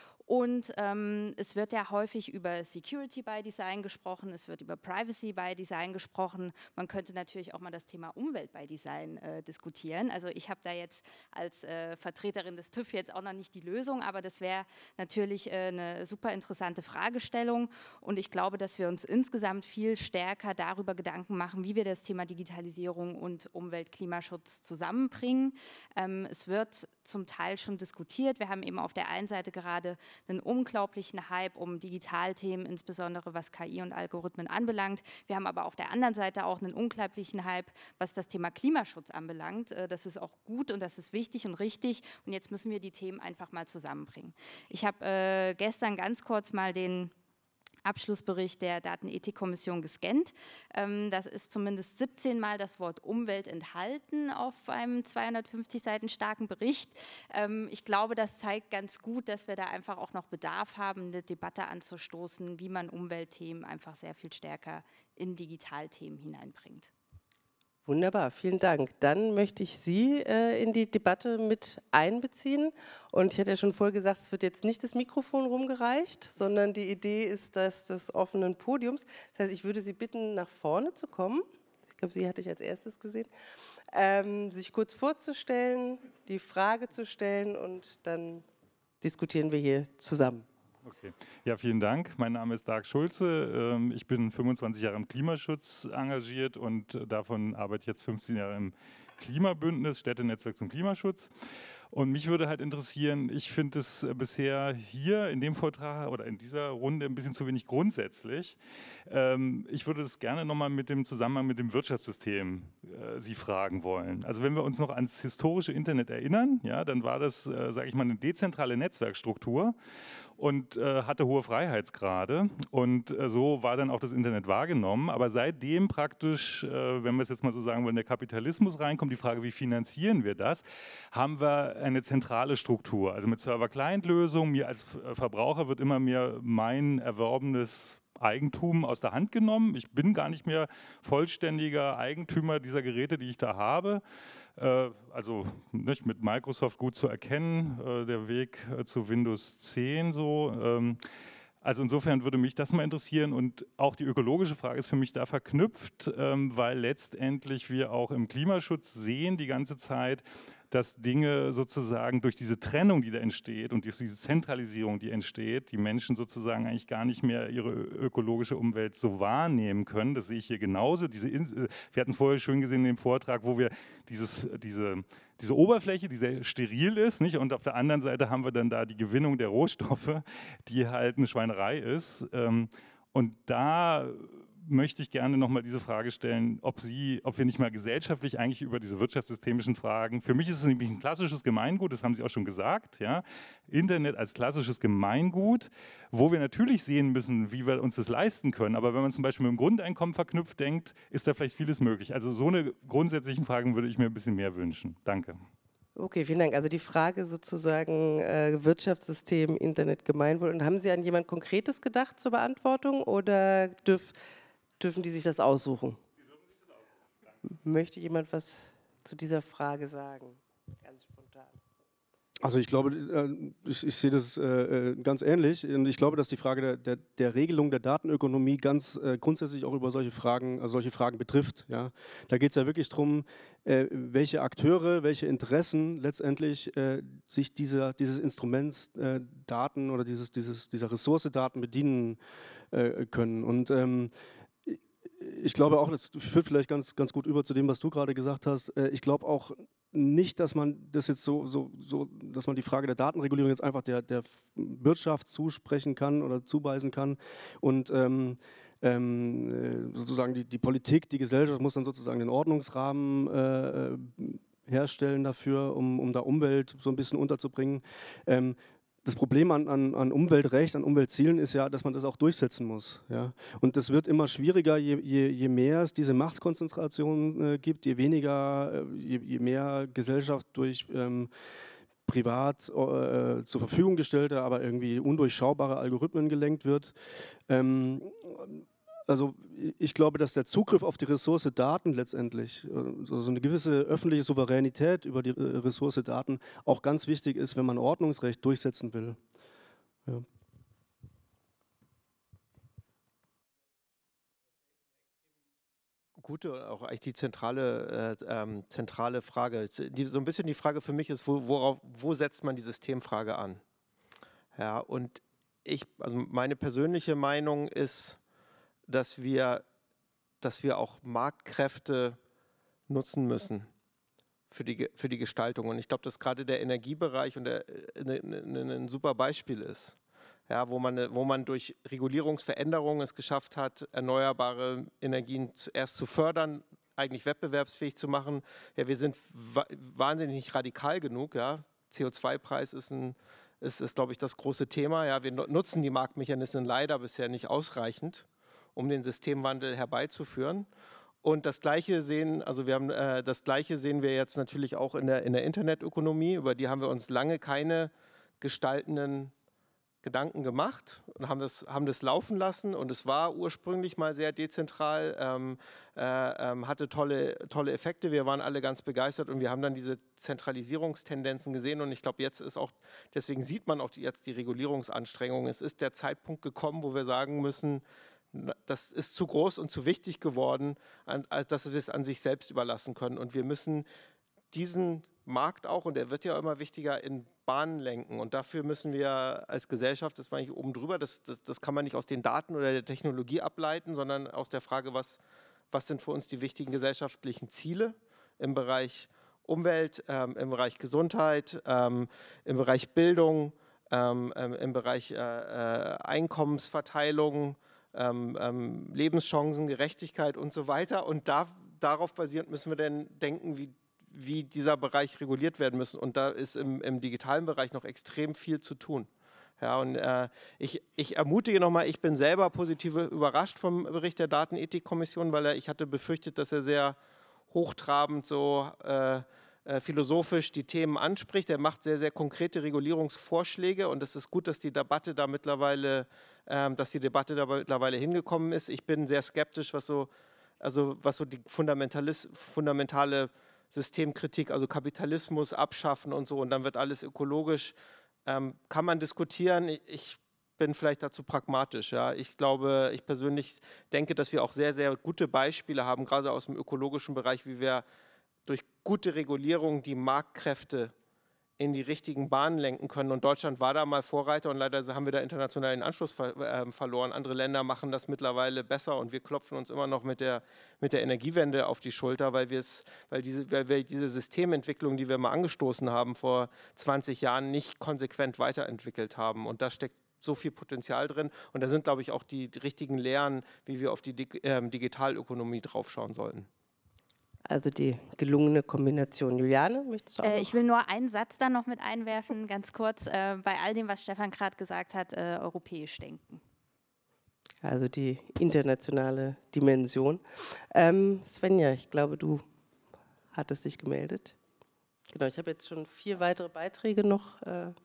Und es wird ja häufig über Security by Design gesprochen, es wird über Privacy by Design gesprochen. Man könnte natürlich auch mal das Thema Umwelt by Design diskutieren. Also ich habe da jetzt als Vertreterin des TÜV jetzt auch noch nicht die Lösung, aber das wäre natürlich eine super interessante Fragestellung. Und ich glaube, dass wir uns insgesamt viel stärker darüber Gedanken machen, wie wir das Thema Digitalisierung und Umwelt-Klimaschutz zusammenbringen. Es wird zum Teil schon diskutiert. Wir haben eben auf der einen Seite gerade einen unglaublichen Hype um Digitalthemen, insbesondere was KI und Algorithmen anbelangt. Wir haben aber auf der anderen Seite auch einen unglaublichen Hype, was das Thema Klimaschutz anbelangt. Das ist auch gut und das ist wichtig und richtig. Und jetzt müssen wir die Themen einfach mal zusammenbringen. Ich habe gestern ganz kurz mal den Abschlussbericht der Datenethikkommission gescannt. Das ist zumindest 17 Mal das Wort Umwelt enthalten auf einem 250 Seiten starken Bericht. Ich glaube, das zeigt ganz gut, dass wir da einfach auch noch Bedarf haben, eine Debatte anzustoßen, wie man Umweltthemen einfach sehr viel stärker in Digitalthemen hineinbringt. Wunderbar, vielen Dank. Dann möchte ich Sie in die Debatte mit einbeziehen. Und ich hatte ja schon vorher gesagt, es wird jetzt nicht das Mikrofon rumgereicht, sondern die Idee ist des offenen Podiums. Das heißt, ich würde Sie bitten, nach vorne zu kommen. Ich glaube, Sie hatte ich als erstes gesehen. Sich kurz vorzustellen, die Frage zu stellen und dann diskutieren wir hier zusammen. Okay. Ja, vielen Dank. Mein Name ist Dag Schulze. Ich bin 25 Jahre im Klimaschutz engagiert und davon arbeite ich jetzt 15 Jahre im Klimabündnis, Städtenetzwerk zum Klimaschutz. Und mich würde halt interessieren, ich finde es bisher hier in dem Vortrag oder in dieser Runde ein bisschen zu wenig grundsätzlich. Ich würde es gerne nochmal mit dem Zusammenhang mit dem Wirtschaftssystem Sie fragen wollen. Also wenn wir uns noch ans historische Internet erinnern, ja, dann war das, sage ich mal, eine dezentrale Netzwerkstruktur und hatte hohe Freiheitsgrade und so war dann auch das Internet wahrgenommen. Aber seitdem praktisch, wenn wir es jetzt mal so sagen wollen, der Kapitalismus reinkommt, die Frage, wie finanzieren wir das, haben wir eine zentrale Struktur. Also mit Server-Client-Lösungen, mir als Verbraucher wird immer mehr mein erworbenes Eigentum aus der Hand genommen. Ich bin gar nicht mehr vollständiger Eigentümer dieser Geräte, die ich da habe. Also nicht mit Microsoft gut zu erkennen, der Weg zu Windows 10 so. Also insofern würde mich das mal interessieren und auch die ökologische Frage ist für mich da verknüpft, weil letztendlich wir auch im Klimaschutz sehen die ganze Zeit, dass Dinge sozusagen durch diese Trennung, die da entsteht und durch diese Zentralisierung, die entsteht, die Menschen sozusagen eigentlich gar nicht mehr ihre ökologische Umwelt so wahrnehmen können. Das sehe ich hier genauso. Wir hatten es vorher schön gesehen in dem Vortrag, wo wir diese Oberfläche, die sehr steril ist, nicht? Und auf der anderen Seite haben wir dann da die Gewinnung der Rohstoffe, die halt eine Schweinerei ist. Und da möchte ich gerne nochmal diese Frage stellen, ob wir nicht mal gesellschaftlich eigentlich über diese wirtschaftssystemischen Fragen, für mich ist es nämlich ein klassisches Gemeingut, das haben Sie auch schon gesagt, ja? Internet als klassisches Gemeingut, wo wir natürlich sehen müssen, wie wir uns das leisten können, aber wenn man zum Beispiel mit dem Grundeinkommen verknüpft denkt, ist da vielleicht vieles möglich. Also so eine grundsätzlichen Fragen würde ich mir ein bisschen mehr wünschen. Danke. Okay, vielen Dank. Also die Frage sozusagen Wirtschaftssystem, Internet, Gemeinwohl. Und haben Sie an jemand Konkretes gedacht zur Beantwortung oder dürfen die sich das aussuchen? Die dürfen sich das aussuchen. Möchte jemand was zu dieser Frage sagen? Ganz spontan. Also ich glaube, ich sehe das ganz ähnlich und ich glaube, dass die Frage der Regelung der Datenökonomie ganz grundsätzlich auch über solche Fragen betrifft. Ja. Da geht es ja wirklich darum, welche Akteure, welche Interessen letztendlich sich dieses Instruments Daten oder dieser Ressource Daten bedienen können. Und ich glaube auch, das führt vielleicht ganz gut über zu dem, was du gerade gesagt hast. Ich glaube auch nicht, dass man das jetzt dass man die Frage der Datenregulierung jetzt einfach der Wirtschaft zusprechen kann oder zubeißen kann und sozusagen die Politik, die Gesellschaft muss dann sozusagen den Ordnungsrahmen herstellen dafür, um da Umwelt so ein bisschen unterzubringen. Das Problem an Umweltrecht, an Umweltzielen ist ja, dass man das auch durchsetzen muss. Ja? Und das wird immer schwieriger, je mehr es diese Machtkonzentration gibt, je mehr Gesellschaft durch privat zur Verfügung gestellte, aber irgendwie undurchschaubare Algorithmen gelenkt wird. Also ich glaube, dass der Zugriff auf die Ressource Daten letztendlich, so eine gewisse öffentliche Souveränität über die Ressource Daten auch ganz wichtig ist, wenn man Ordnungsrecht durchsetzen will. Ja. Gute, auch eigentlich die zentrale Frage. So ein bisschen die Frage für mich ist, wo setzt man die Systemfrage an? Ja, und also meine persönliche Meinung ist, dass wir auch Marktkräfte nutzen müssen für die Gestaltung. Und ich glaube, dass gerade der Energiebereich ein super Beispiel ist, ja, wo man durch Regulierungsveränderungen es geschafft hat, erneuerbare Energien erst zu fördern, eigentlich wettbewerbsfähig zu machen. Ja, wir sind wahnsinnig nicht radikal genug. Ja. CO2-Preis ist, glaube ich, das große Thema. Ja. Wir nutzen die Marktmechanismen leider bisher nicht ausreichend, um den Systemwandel herbeizuführen. Und das Gleiche sehen wir jetzt natürlich auch in der Internetökonomie. Über die haben wir uns lange keine gestaltenden Gedanken gemacht und haben das laufen lassen. Und es war ursprünglich mal sehr dezentral, hatte tolle Effekte. Wir waren alle ganz begeistert und wir haben dann diese Zentralisierungstendenzen gesehen. Und ich glaube, deswegen sieht man auch jetzt die Regulierungsanstrengungen. Es ist der Zeitpunkt gekommen, wo wir sagen müssen, das ist zu groß und zu wichtig geworden, als dass wir es an sich selbst überlassen können. Und wir müssen diesen Markt auch, und der wird ja immer wichtiger, in Bahnen lenken. Und dafür müssen wir als Gesellschaft, das war ich oben drüber, das kann man nicht aus den Daten oder der Technologie ableiten, sondern aus der Frage, was sind für uns die wichtigen gesellschaftlichen Ziele im Bereich Umwelt, im Bereich Gesundheit, im Bereich Bildung, im Bereich Einkommensverteilung, Lebenschancen, Gerechtigkeit und so weiter. Und darauf basierend müssen wir dann denken, wie dieser Bereich reguliert werden muss. Und da ist im digitalen Bereich noch extrem viel zu tun. Ja, und ich ermutige nochmal, ich bin selber positiv überrascht vom Bericht der Datenethikkommission, weil ich hatte befürchtet, dass er sehr hochtrabend so philosophisch die Themen anspricht. Er macht sehr, sehr konkrete Regulierungsvorschläge und es ist gut, dass die Debatte da mittlerweile hingekommen ist. Ich bin sehr skeptisch, was so die fundamentale Systemkritik, also Kapitalismus abschaffen und so, und dann wird alles ökologisch, kann man diskutieren. Ich bin vielleicht dazu pragmatisch. Ja. Ich persönlich denke, dass wir auch sehr, sehr gute Beispiele haben, gerade aus dem ökologischen Bereich, wie wir durch gute Regulierung die Marktkräfte in die richtigen Bahnen lenken können. Und Deutschland war da mal Vorreiter und leider haben wir da internationalen Anschluss verloren. Andere Länder machen das mittlerweile besser und wir klopfen uns immer noch mit der Energiewende auf die Schulter, weil wir diese Systementwicklung, die wir mal angestoßen haben vor 20 Jahren, nicht konsequent weiterentwickelt haben. Und da steckt so viel Potenzial drin. Und da sind, glaube ich, auch die richtigen Lehren, wie wir auf die Digitalökonomie draufschauen sollten. Also die gelungene Kombination. Juliane, möchtest du auch? Ich will nur einen Satz da noch mit einwerfen, ganz kurz, bei all dem, was Stefan gerade gesagt hat, europäisch denken. Also die internationale Dimension. Svenja, ich glaube, du hattest dich gemeldet. Genau, ich habe jetzt schon 4 weitere Beiträge noch.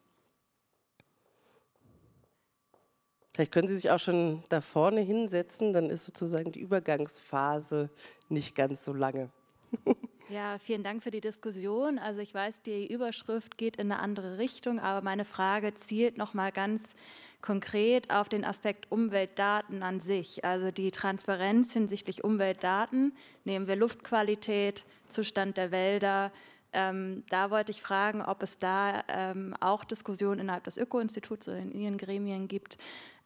Vielleicht können Sie sich auch schon da vorne hinsetzen, dann ist sozusagen die Übergangsphase nicht ganz so lange. Ja, vielen Dank für die Diskussion. Also ich weiß, die Überschrift geht in eine andere Richtung, aber meine Frage zielt noch mal ganz konkret auf den Aspekt Umweltdaten an sich. Also die Transparenz hinsichtlich Umweltdaten, nehmen wir Luftqualität, Zustand der Wälder. Da wollte ich fragen, ob es da auch Diskussionen innerhalb des Öko-Instituts oder in Ihren Gremien gibt,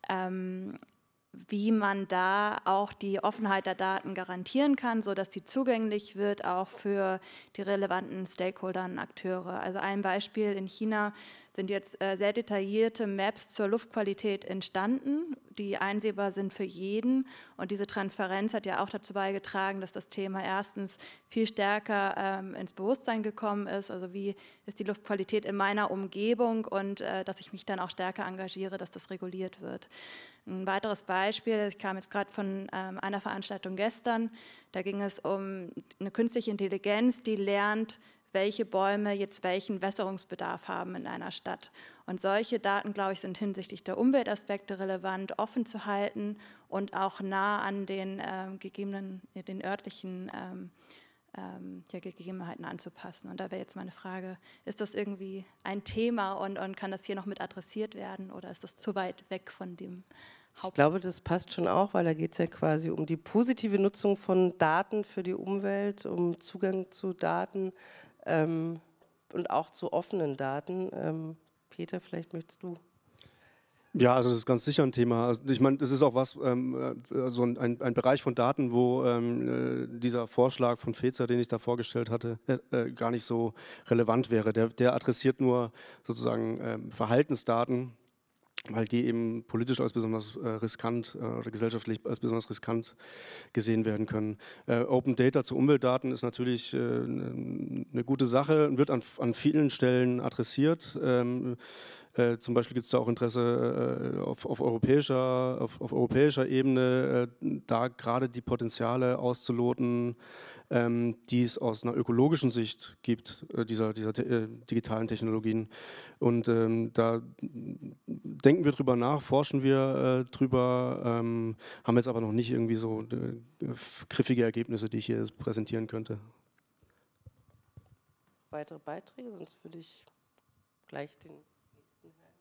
wie man da auch die Offenheit der Daten garantieren kann, sodass sie zugänglich wird, auch für die relevanten Stakeholder und Akteure. Also ein Beispiel: In China sind jetzt sehr detaillierte Maps zur Luftqualität entstanden, die einsehbar sind für jeden. Und diese Transparenz hat ja auch dazu beigetragen, dass das Thema erstens viel stärker ins Bewusstsein gekommen ist. Also wie ist die Luftqualität in meiner Umgebung, und dass ich mich dann auch stärker engagiere, dass das reguliert wird. Ein weiteres Beispiel: Ich kam jetzt gerade von einer Veranstaltung gestern, da ging es um eine künstliche Intelligenz, die lernt, welche Bäume jetzt welchen Wässerungsbedarf haben in einer Stadt. Und solche Daten, glaube ich, sind hinsichtlich der Umweltaspekte relevant, offen zu halten und auch nah an den den örtlichen Gegebenheiten anzupassen. Und da wäre jetzt meine Frage: Ist das irgendwie ein Thema und kann das hier noch mit adressiert werden, oder ist das zu weit weg von dem Haupt? Ich glaube, das passt schon auch, weil da geht es ja quasi um die positive Nutzung von Daten für die Umwelt, um Zugang zu Daten und auch zu offenen Daten. Peter, vielleicht möchtest du. Ja, also das ist ganz sicher ein Thema. Also ich meine, das ist auch was, so ein Bereich von Daten, wo dieser Vorschlag von Fezer, den ich da vorgestellt hatte, gar nicht so relevant wäre. Der adressiert nur sozusagen Verhaltensdaten, weil die eben politisch als besonders riskant oder gesellschaftlich als besonders riskant gesehen werden können. Open Data zu Umweltdaten ist natürlich eine gute Sache und wird an vielen Stellen adressiert. Zum Beispiel gibt es da auch Interesse auf europäischer Ebene, da gerade die Potenziale auszuloten, die es aus einer ökologischen Sicht gibt, dieser digitalen Technologien. Und da denken wir drüber nach, forschen wir drüber, haben jetzt aber noch nicht irgendwie so griffige Ergebnisse, die ich hier jetzt präsentieren könnte. Weitere Beiträge, sonst würde ich gleich den nächsten hören.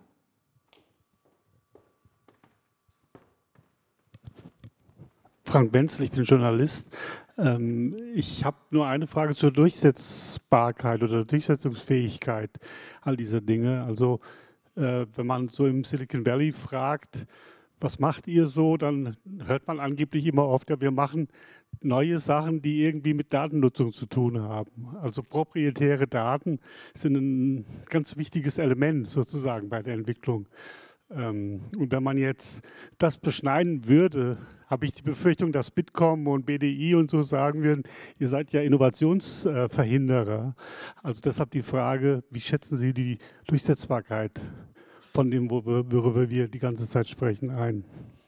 Frank Benzel, ich bin Journalist. Ich habe nur eine Frage zur Durchsetzbarkeit oder Durchsetzungsfähigkeit all dieser Dinge. Also wenn man so im Silicon Valley fragt, was macht ihr so, dann hört man angeblich immer oft, ja, wir machen neue Sachen, die irgendwie mit Datennutzung zu tun haben. Also proprietäre Daten sind ein ganz wichtiges Element sozusagen bei der Entwicklung. Und wenn man jetzt das beschneiden würde, habe ich die Befürchtung, dass Bitkom und BDI und so sagen würden, ihr seid ja Innovationsverhinderer. Also deshalb die Frage, wie schätzen Sie die Durchsetzbarkeit von dem, worüber wir die ganze Zeit sprechen, ein?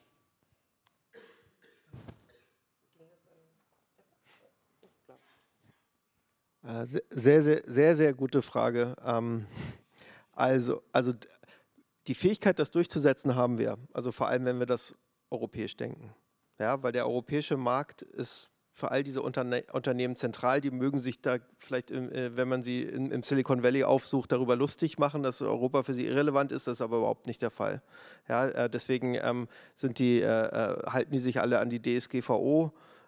Sehr gute Frage. Also die Fähigkeit, das durchzusetzen, haben wir. Also vor allem, wenn wir das europäisch denken. Ja, weil der europäische Markt ist für all diese Unternehmen zentral. Die mögen sich da vielleicht, wenn man sie im Silicon Valley aufsucht, darüber lustig machen, dass Europa für sie irrelevant ist. Das ist aber überhaupt nicht der Fall. Ja, deswegen halten die sich alle an die DSGVO.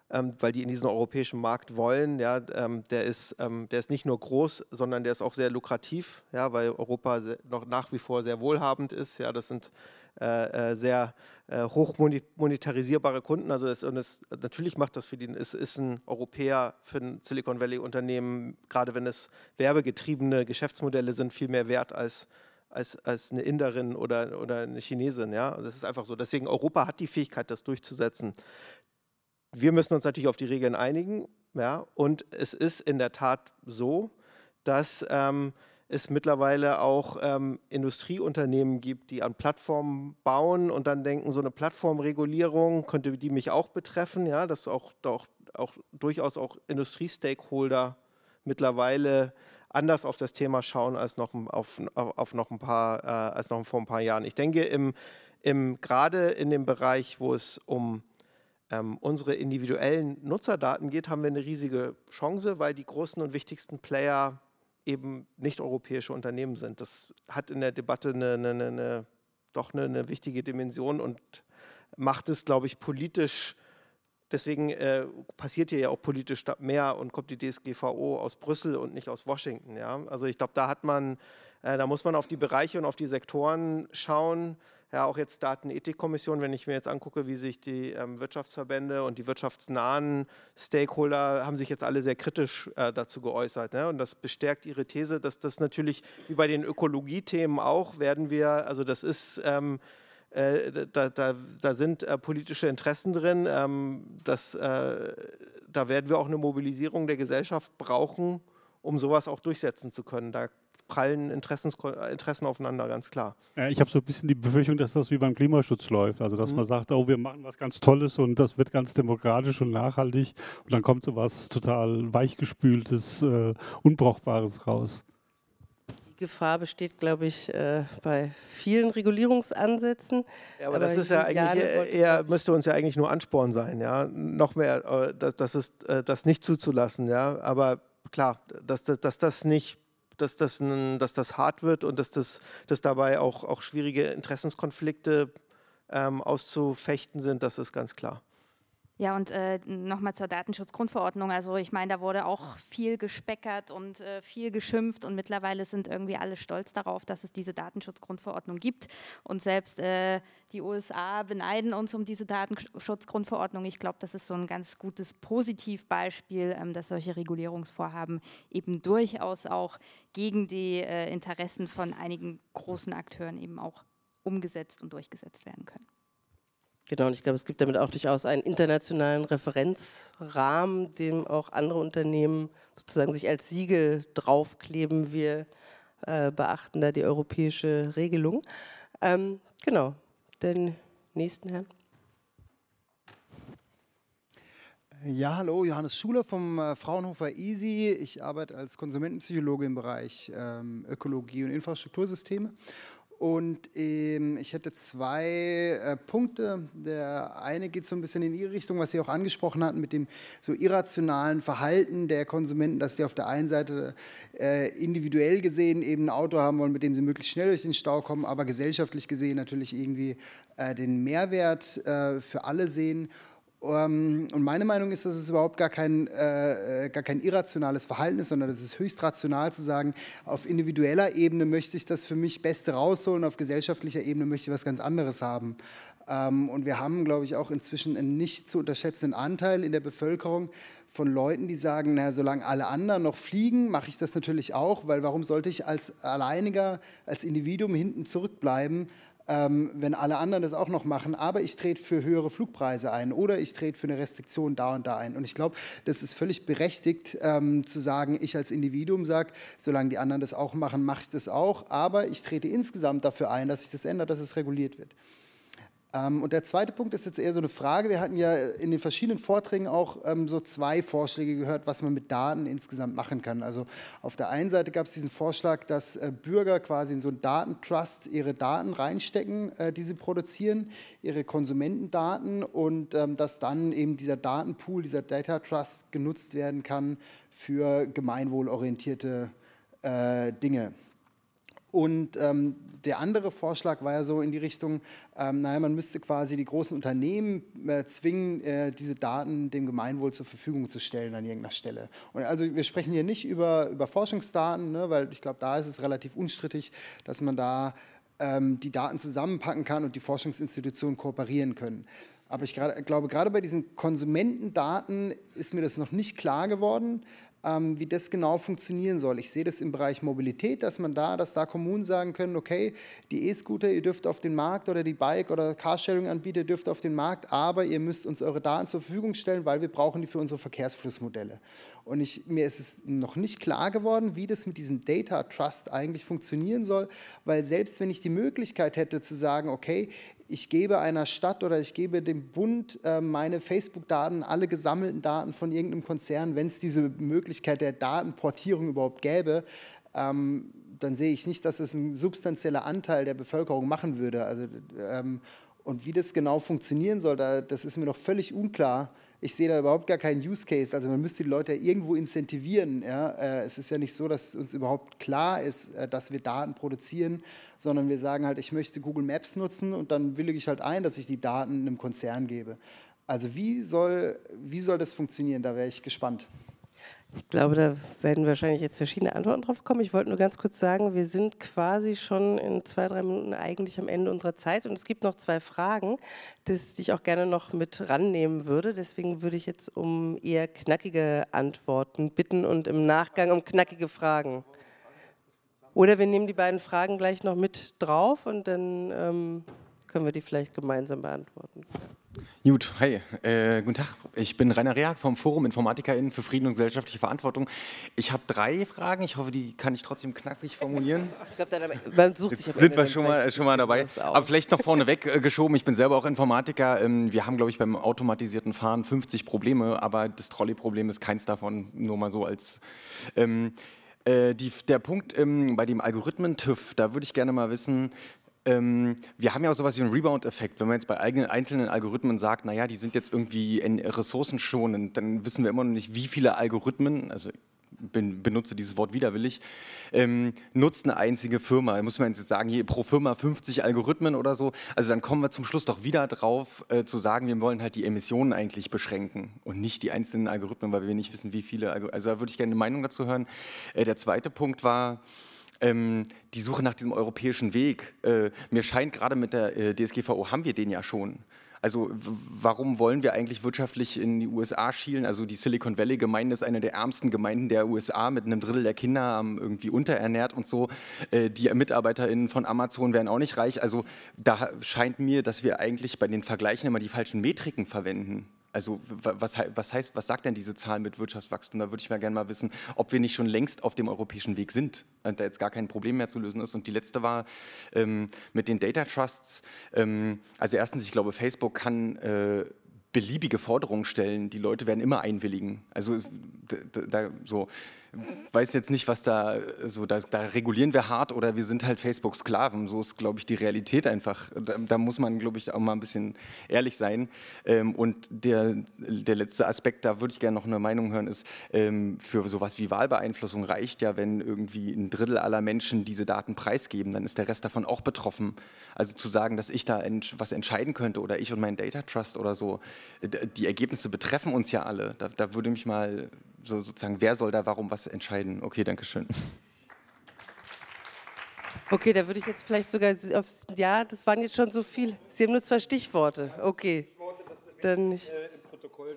weil die in diesen europäischen Markt wollen. Ja, der ist nicht nur groß, sondern der ist auch sehr lukrativ, ja, weil Europa noch nach wie vor sehr wohlhabend ist. Ja, das sind sehr hoch monetarisierbare Kunden. Also natürlich macht das für die, es ist ein Europäer für ein Silicon Valley Unternehmen, gerade wenn es werbegetriebene Geschäftsmodelle sind, viel mehr wert als eine Inderin oder eine Chinesin. Ja? Das ist einfach so. Deswegen Europa hat die Fähigkeit, das durchzusetzen. Wir müssen uns natürlich auf die Regeln einigen. Ja? Und es ist in der Tat so, dass es mittlerweile auch Industrieunternehmen gibt, die an Plattformen bauen und dann denken, so eine Plattformregulierung könnte die mich auch betreffen. Ja? Dass auch durchaus auch Industriestakeholder mittlerweile anders auf das Thema schauen als noch vor ein paar Jahren. Ich denke, gerade in dem Bereich, wo es um unsere individuellen Nutzerdaten geht, haben wir eine riesige Chance, weil die großen und wichtigsten Player eben nicht europäische Unternehmen sind. Das hat in der Debatte doch eine wichtige Dimension und macht es, glaube ich, politisch. Deswegen passiert hier ja auch politisch mehr und kommt die DSGVO aus Brüssel und nicht aus Washington. Ja? Also ich glaube, da muss man auf die Bereiche und auf die Sektoren schauen. Ja, auch jetzt Datenethikkommission, wenn ich mir jetzt angucke, wie sich die Wirtschaftsverbände und die wirtschaftsnahen Stakeholder haben sich jetzt alle sehr kritisch dazu geäußert. Ne? Und das bestärkt ihre These, dass das natürlich wie bei den Ökologiethemen auch werden wir, also das ist da sind politische Interessen drin, da werden wir auch eine Mobilisierung der Gesellschaft brauchen, um sowas auch durchsetzen zu können. Da prallen Interessen aufeinander, ganz klar. Ich habe so ein bisschen die Befürchtung, dass das wie beim Klimaschutz läuft. Also dass man sagt, oh, wir machen was ganz Tolles und das wird ganz demokratisch und nachhaltig und dann kommt so was total weichgespültes, Unbrauchbares raus. Die Gefahr besteht, glaube ich, bei vielen Regulierungsansätzen. Ja, aber das ist ja eigentlich müsste uns ja eigentlich nur Ansporn sein, ja, noch mehr, das nicht zuzulassen, ja. Aber klar, dass das hart wird und dass dabei auch schwierige Interessenskonflikte auszufechten sind, das ist ganz klar. Ja, und nochmal zur Datenschutzgrundverordnung. Also ich meine, da wurde auch viel gespeckert und viel geschimpft und mittlerweile sind irgendwie alle stolz darauf, dass es diese Datenschutzgrundverordnung gibt. Und selbst die USA beneiden uns um diese Datenschutzgrundverordnung. Ich glaube, das ist so ein ganz gutes Positivbeispiel, dass solche Regulierungsvorhaben eben durchaus auch gegen die Interessen von einigen großen Akteuren eben auch umgesetzt und durchgesetzt werden können. Genau, und ich glaube, es gibt damit auch durchaus einen internationalen Referenzrahmen, dem auch andere Unternehmen sozusagen sich als Siegel draufkleben. Wir beachten da die europäische Regelung. Genau, den nächsten Herrn. Ja, hallo, Johannes Schuler vom Fraunhofer EASY. Ich arbeite als Konsumentenpsychologe im Bereich Ökologie und Infrastruktursysteme. Und ich hätte zwei Punkte. Der eine geht so ein bisschen in Ihre Richtung, was Sie auch angesprochen hatten, mit dem so irrationalen Verhalten der Konsumenten, dass die auf der einen Seite individuell gesehen eben ein Auto haben wollen, mit dem sie möglichst schnell durch den Stau kommen, aber gesellschaftlich gesehen natürlich irgendwie den Mehrwert für alle sehen. Und meine Meinung ist, dass es überhaupt gar kein irrationales Verhalten ist, sondern es ist höchst rational zu sagen, auf individueller Ebene möchte ich das für mich Beste rausholen, auf gesellschaftlicher Ebene möchte ich was ganz anderes haben. Und wir haben, glaube ich, auch inzwischen einen nicht zu unterschätzenden Anteil in der Bevölkerung von Leuten, die sagen, naja, solange alle anderen noch fliegen, mache ich das natürlich auch, weil warum sollte ich als Alleiniger, als Individuum hinten zurückbleiben, wenn alle anderen das auch noch machen, aber ich trete für höhere Flugpreise ein oder ich trete für eine Restriktion da und da ein. Und ich glaube, das ist völlig berechtigt zu sagen, ich als Individuum sage, solange die anderen das auch machen, mache ich das auch, aber ich trete insgesamt dafür ein, dass sich das ändert, dass es reguliert wird. Und der zweite Punkt ist jetzt eher so eine Frage. Wir hatten ja in den verschiedenen Vorträgen auch so zwei Vorschläge gehört, was man mit Daten insgesamt machen kann. Also auf der einen Seite gab es diesen Vorschlag, dass Bürger quasi in so einen Datentrust ihre Daten reinstecken, die sie produzieren, ihre Konsumentendaten und dass dann eben dieser Datenpool, dieser Data Trust genutzt werden kann für gemeinwohlorientierte Dinge. Und der andere Vorschlag war ja so in die Richtung, naja, man müsste quasi die großen Unternehmen zwingen, diese Daten dem Gemeinwohl zur Verfügung zu stellen an irgendeiner Stelle. Und also wir sprechen hier nicht über Forschungsdaten, ne, weil ich glaube, da ist es relativ unstrittig, dass man da die Daten zusammenpacken kann und die Forschungsinstitutionen kooperieren können. Aber ich glaube, gerade bei diesen Konsumentendaten ist mir das noch nicht klar geworden, wie das genau funktionieren soll. Ich sehe das im Bereich Mobilität, dass da Kommunen sagen können, okay, die E-Scooter, ihr dürft auf den Markt oder die Bike- oder Carsharing-Anbieter dürft auf den Markt, aber ihr müsst uns eure Daten zur Verfügung stellen, weil wir brauchen die für unsere Verkehrsflussmodelle. Und mir ist es noch nicht klar geworden, wie das mit diesem Data Trust eigentlich funktionieren soll, weil selbst wenn ich die Möglichkeit hätte zu sagen, okay, ich gebe einer Stadt oder ich gebe dem Bund meine Facebook-Daten, alle gesammelten Daten von irgendeinem Konzern, wenn es diese Möglichkeit der Datenportierung überhaupt gäbe, dann sehe ich nicht, dass es ein substanzieller Anteil der Bevölkerung machen würde. Also, und wie das genau funktionieren soll, das ist mir noch völlig unklar. Ich sehe da überhaupt gar keinen Use Case. Also man müsste die Leute irgendwo incentivieren. Ja? Es ist ja nicht so, dass uns überhaupt klar ist, dass wir Daten produzieren, sondern wir sagen halt, ich möchte Google Maps nutzen und dann willige ich halt ein, dass ich die Daten einem Konzern gebe. Also wie soll das funktionieren? Da wäre ich gespannt. Ich glaube, da werden wahrscheinlich jetzt verschiedene Antworten drauf kommen. Ich wollte nur ganz kurz sagen, wir sind quasi schon in 2-3 Minuten eigentlich am Ende unserer Zeit und es gibt noch 2 Fragen, die ich auch gerne noch mit rannehmen würde. Deswegen würde ich jetzt um eher knackige Antworten bitten und im Nachgang um knackige Fragen. Oder wir nehmen die beiden Fragen gleich noch mit drauf und dann können wir die vielleicht gemeinsam beantworten. Gut, hi, guten Tag. Ich bin Rainer Rehag vom Forum InformatikerInnen für Frieden und gesellschaftliche Verantwortung. Ich habe 3 Fragen, ich hoffe, die kann ich trotzdem knackig formulieren. Ich glaube, man sucht sich Jetzt sind wir schon mal dabei. Aber vielleicht noch vorneweg geschoben, ich bin selber auch Informatiker. Wir haben, glaube ich, beim automatisierten Fahren 50 Probleme, aber das Trolley-Problem ist keins davon, nur mal so als... der Punkt bei dem Algorithmen-TÜV, da würde ich gerne mal wissen... wir haben ja auch sowas wie einen Rebound-Effekt. Wenn man jetzt bei einzelnen Algorithmen sagt, naja, die sind jetzt irgendwie ressourcenschonend, dann wissen wir immer noch nicht, wie viele Algorithmen, also benutze dieses Wort widerwillig, nutzt eine einzige Firma. Da muss man jetzt sagen, hier pro Firma 50 Algorithmen oder so. Also dann kommen wir zum Schluss doch wieder drauf, zu sagen, wir wollen halt die Emissionen eigentlich beschränken und nicht die einzelnen Algorithmen, weil wir nicht wissen, wie viele Algorithmen. Also da würde ich gerne eine Meinung dazu hören. Der zweite Punkt war, die Suche nach diesem europäischen Weg. Mir scheint, gerade mit der DSGVO haben wir den ja schon. Also warum wollen wir eigentlich wirtschaftlich in die USA schielen? Also die Silicon Valley Gemeinde ist eine der ärmsten Gemeinden der USA mit einem Drittel der Kinder irgendwie unterernährt und so. Die MitarbeiterInnen von Amazon werden auch nicht reich. Also da scheint mir, dass wir eigentlich bei den Vergleichen immer die falschen Metriken verwenden. Also was sagt denn diese Zahl mit Wirtschaftswachstum? Da würde ich mal gerne mal wissen, ob wir nicht schon längst auf dem europäischen Weg sind und da jetzt gar kein Problem mehr zu lösen ist. Und die letzte war mit den Data Trusts. Also erstens, ich glaube, Facebook kann beliebige Forderungen stellen. Die Leute werden immer einwilligen. Also so... weiß jetzt nicht, was da regulieren wir hart oder wir sind halt Facebook-Sklaven. So ist, glaube ich, die Realität einfach. Da muss man, glaube ich, auch mal ein bisschen ehrlich sein. Und der letzte Aspekt, da würde ich gerne noch eine Meinung hören, ist, für sowas wie Wahlbeeinflussung reicht ja, wenn irgendwie 1/3 aller Menschen diese Daten preisgeben, dann ist der Rest davon auch betroffen. Also zu sagen, dass ich da was entscheiden könnte oder ich und mein Data Trust oder so, die Ergebnisse betreffen uns ja alle. Da würde mich mal sozusagen, wer soll da warum was entscheiden? Okay, danke schön. Okay, da würde ich jetzt vielleicht sogar ja, das waren jetzt schon so viel. Sie haben nur 2 Stichworte. Okay. Dann nicht. Im Protokoll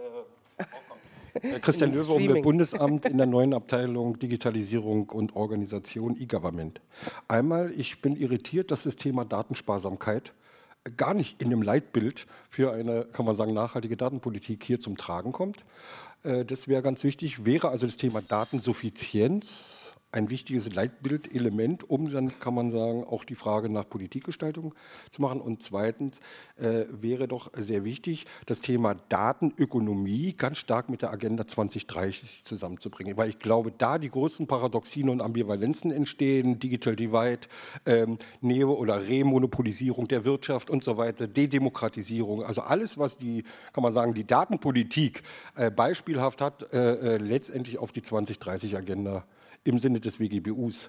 dann Christian Löwe, Umweltbundesamt in der neuen Abteilung Digitalisierung und Organisation E-Government. Einmal, ich bin irritiert, dass das Thema Datensparsamkeit gar nicht in dem Leitbild für eine, kann man sagen, nachhaltige Datenpolitik hier zum Tragen kommt. Das wäre ganz wichtig, wäre also das Thema Datensuffizienz ein wichtiges Leitbildelement, um dann, kann man sagen, auch die Frage nach Politikgestaltung zu machen. Und zweitens wäre doch sehr wichtig, das Thema Datenökonomie ganz stark mit der Agenda 2030 zusammenzubringen. Weil ich glaube, da die großen Paradoxien und Ambivalenzen entstehen, Digital Divide, Neo- oder Remonopolisierung der Wirtschaft und so weiter, Dedemokratisierung, also alles, was die, kann man sagen, die Datenpolitik beispielhaft hat, letztendlich auf die 2030-Agenda im Sinne des WGBUs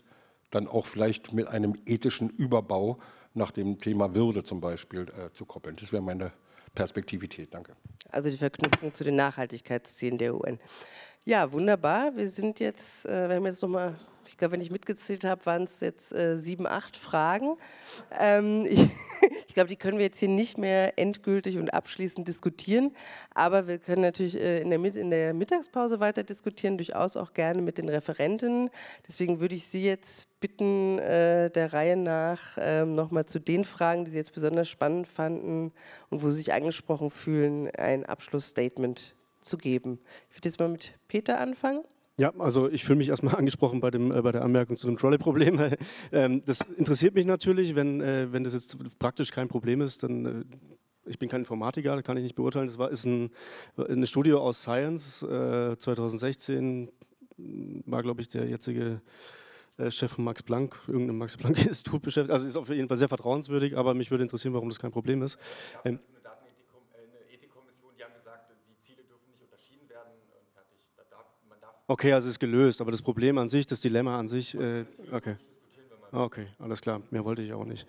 dann auch vielleicht mit einem ethischen Überbau nach dem Thema Würde zum Beispiel zu koppeln. Das wäre meine Perspektivität. Danke. Also die Verknüpfung zu den Nachhaltigkeitszielen der UN. Ja, wunderbar. Wir haben jetzt nochmal, ich glaube, wenn ich mitgezählt habe, waren es jetzt 7, 8 Fragen. Ich glaube, die können wir jetzt hier nicht mehr endgültig und abschließend diskutieren, aber wir können natürlich in der Mittagspause weiter diskutieren, durchaus auch gerne mit den Referentinnen. Deswegen würde ich Sie jetzt bitten, der Reihe nach nochmal zu den Fragen, die Sie jetzt besonders spannend fanden und wo Sie sich angesprochen fühlen, ein Abschlussstatement zu geben. Ich würde jetzt mal mit Peter anfangen. Ja, also ich fühle mich erstmal angesprochen bei der Anmerkung zu dem Trolley-Problem. Das interessiert mich natürlich, wenn das jetzt praktisch kein Problem ist, dann, ich bin kein Informatiker, das kann ich nicht beurteilen, ist eine Studie aus Science, 2016 war, glaube ich, der jetzige Chef von Max Planck, irgendeinem Max Planck-Institut beschäftigt, also ist auf jeden Fall sehr vertrauenswürdig, aber mich würde interessieren, warum das kein Problem ist. Eine Ethikkommission, die haben gesagt, die Ziele dürfen nicht unterschieden werden, fertig. Okay, also ist gelöst, aber das Problem an sich, das Dilemma an sich, okay. Okay, alles klar, mehr wollte ich auch nicht.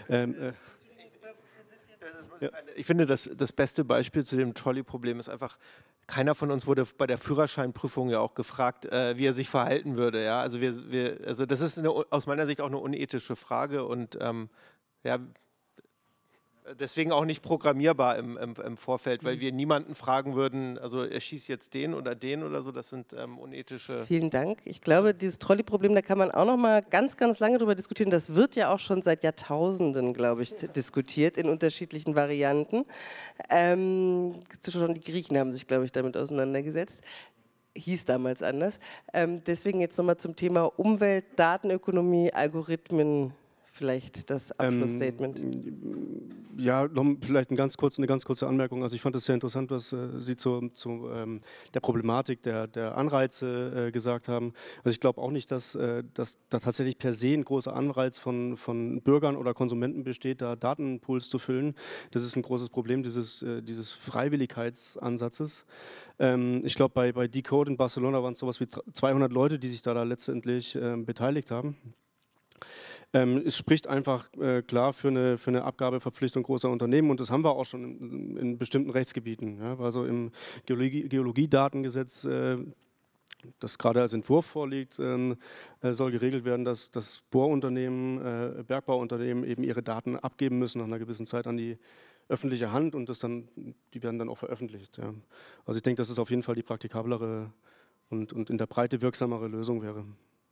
Ich finde, das beste Beispiel zu dem Trolley-Problem ist einfach, keiner von uns wurde bei der Führerscheinprüfung ja auch gefragt, wie er sich verhalten würde. Ja? Also das ist aus meiner Sicht auch eine unethische Frage und ja, deswegen auch nicht programmierbar im Vorfeld, weil wir niemanden fragen würden, also er schießt jetzt den oder so, das sind unethische... Vielen Dank. Ich glaube, dieses Trolley-Problem, da kann man auch noch mal ganz, ganz lange drüber diskutieren. Das wird ja auch schon seit Jahrtausenden, glaube ich, diskutiert in unterschiedlichen Varianten. Schon die Griechen haben sich, glaube ich, damit auseinandergesetzt. Hieß damals anders. Deswegen jetzt noch mal zum Thema Umwelt, Datenökonomie, Algorithmen. Vielleicht das Abschlussstatement. Ja, vielleicht eine ganz kurze Anmerkung. Also ich fand es sehr interessant, was Sie zu der Problematik der Anreize gesagt haben. Also ich glaube auch nicht, dass da tatsächlich per se ein großer Anreiz von Bürgern oder Konsumenten besteht, da Datenpools zu füllen. Das ist ein großes Problem dieses Freiwilligkeitsansatzes. Ich glaube, bei Decode in Barcelona waren es sowas wie 200 Leute, die sich da letztendlich beteiligt haben. Es spricht einfach klar für eine Abgabeverpflichtung großer Unternehmen und das haben wir auch schon in bestimmten Rechtsgebieten. Ja? Also im Geologiedatengesetz, das gerade als Entwurf vorliegt, soll geregelt werden, dass Bohrunternehmen, Bergbauunternehmen eben ihre Daten abgeben müssen nach einer gewissen Zeit an die öffentliche Hand und die werden dann auch veröffentlicht. Ja? Also ich denke, dass es auf jeden Fall die praktikablere und in der Breite wirksamere Lösung wäre.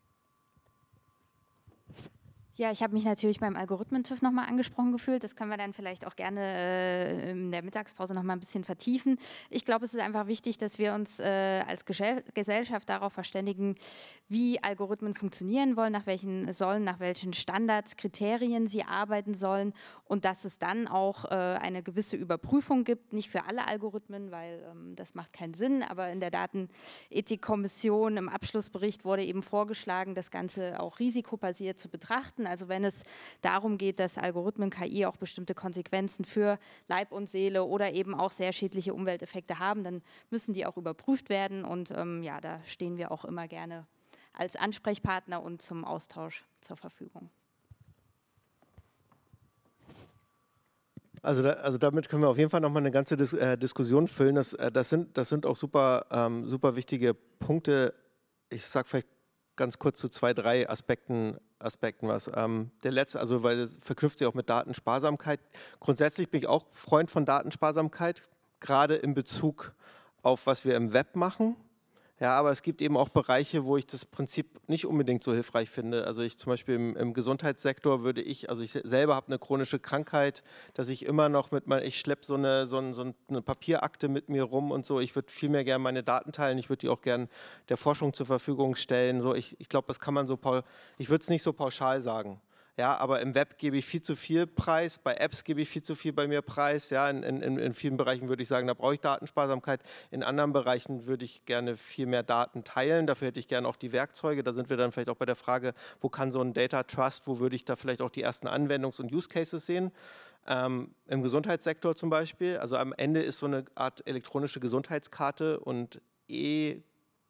Ja, ich habe mich natürlich beim Algorithmen-TÜV nochmal angesprochen gefühlt. Das können wir dann vielleicht auch gerne in der Mittagspause nochmal ein bisschen vertiefen. Ich glaube, es ist einfach wichtig, dass wir uns als Gesellschaft darauf verständigen, wie Algorithmen funktionieren wollen, nach welchen Standards, Kriterien sie arbeiten sollen und dass es dann auch eine gewisse Überprüfung gibt, nicht für alle Algorithmen, weil das macht keinen Sinn, aber in der Datenethikkommission im Abschlussbericht wurde eben vorgeschlagen, das Ganze auch risikobasiert zu betrachten. Also wenn es darum geht, dass Algorithmen, KI auch bestimmte Konsequenzen für Leib und Seele oder eben auch sehr schädliche Umwelteffekte haben, dann müssen die auch überprüft werden und ja, da stehen wir auch immer gerne als Ansprechpartner und zum Austausch zur Verfügung. Also damit können wir auf jeden Fall nochmal eine ganze Diskussion füllen. Das sind auch super wichtige Punkte. Ich sage vielleicht ganz kurz zu 2, 3 Aspekten was. Der letzte, also weil es verknüpft sich auch mit Datensparsamkeit. Grundsätzlich bin ich auch Freund von Datensparsamkeit, gerade in Bezug auf was wir im Web machen. Ja, aber es gibt eben auch Bereiche, wo ich das Prinzip nicht unbedingt so hilfreich finde. Also ich zum Beispiel im Gesundheitssektor ich selber habe eine chronische Krankheit, dass ich immer noch ich schleppe so eine Papierakte mit mir rum und so. Ich würde viel mehr gerne meine Daten teilen. Ich würde die auch gerne der Forschung zur Verfügung stellen. So, ich glaube, das kann man ich würde es nicht so pauschal sagen. Ja, aber im Web gebe ich viel zu viel Preis, bei Apps gebe ich viel zu viel bei mir Preis. Ja, in vielen Bereichen würde ich sagen, da brauche ich Datensparsamkeit. In anderen Bereichen würde ich gerne viel mehr Daten teilen. Dafür hätte ich gerne auch die Werkzeuge. Da sind wir dann vielleicht auch bei der Frage, wo kann so ein Data Trust, wo würde ich da vielleicht auch die ersten Anwendungs- und Use Cases sehen. Im Gesundheitssektor zum Beispiel. Also am Ende ist so eine Art elektronische Gesundheitskarte und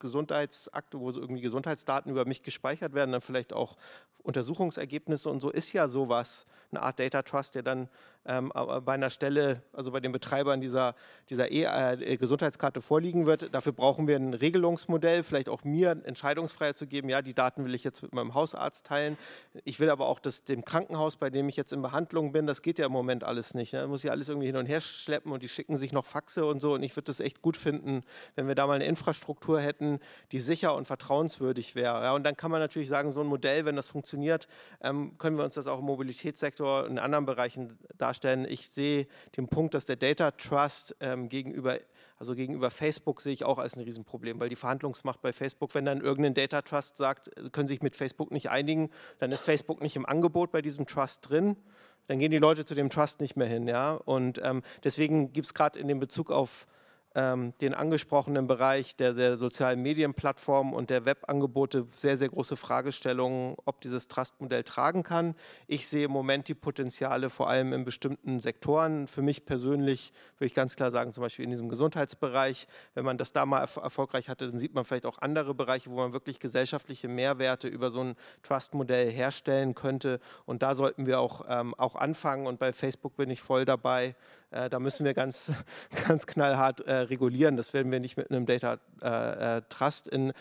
Gesundheitsakte, wo so irgendwie Gesundheitsdaten über mich gespeichert werden, dann vielleicht auch Untersuchungsergebnisse und so, ist ja sowas, eine Art Data Trust, der dann bei einer Stelle, also bei den Betreibern dieser Gesundheitskarte vorliegen wird. Dafür brauchen wir ein Regelungsmodell, vielleicht auch mir Entscheidungsfreiheit zu geben, ja, die Daten will ich jetzt mit meinem Hausarzt teilen. Ich will aber auch dem Krankenhaus, bei dem ich jetzt in Behandlung bin, das geht ja im Moment alles nicht. Ne? Da muss ich alles irgendwie hin und her schleppen und die schicken sich noch Faxe und so. Und ich würde das echt gut finden, wenn wir da mal eine Infrastruktur hätten, die sicher und vertrauenswürdig wäre. Ja, und dann kann man natürlich sagen, so ein Modell, wenn das funktioniert, können wir uns das auch im Mobilitätssektor und in anderen Bereichen darstellen. Ich sehe den Punkt, dass der Data Trust gegenüber Facebook sehe ich auch als ein Riesenproblem, weil die Verhandlungsmacht bei Facebook, wenn dann irgendein Data Trust sagt, können sich mit Facebook nicht einigen, dann ist Facebook nicht im Angebot bei diesem Trust drin. Dann gehen die Leute zu dem Trust nicht mehr hin. Ja? Und deswegen gibt es gerade in dem Bezug auf den angesprochenen Bereich der sozialen Medienplattformen und der Webangebote sehr, sehr große Fragestellungen, ob dieses Trust-Modell tragen kann. Ich sehe im Moment die Potenziale vor allem in bestimmten Sektoren. Für mich persönlich würde ich ganz klar sagen, zum Beispiel in diesem Gesundheitsbereich, wenn man das da mal erfolgreich hatte, dann sieht man vielleicht auch andere Bereiche, wo man wirklich gesellschaftliche Mehrwerte über so ein Trust-Modell herstellen könnte. Und da sollten wir auch anfangen. Und bei Facebook bin ich voll dabei. Da müssen wir ganz knallhart regulieren. Das werden wir nicht mit einem Data Trust in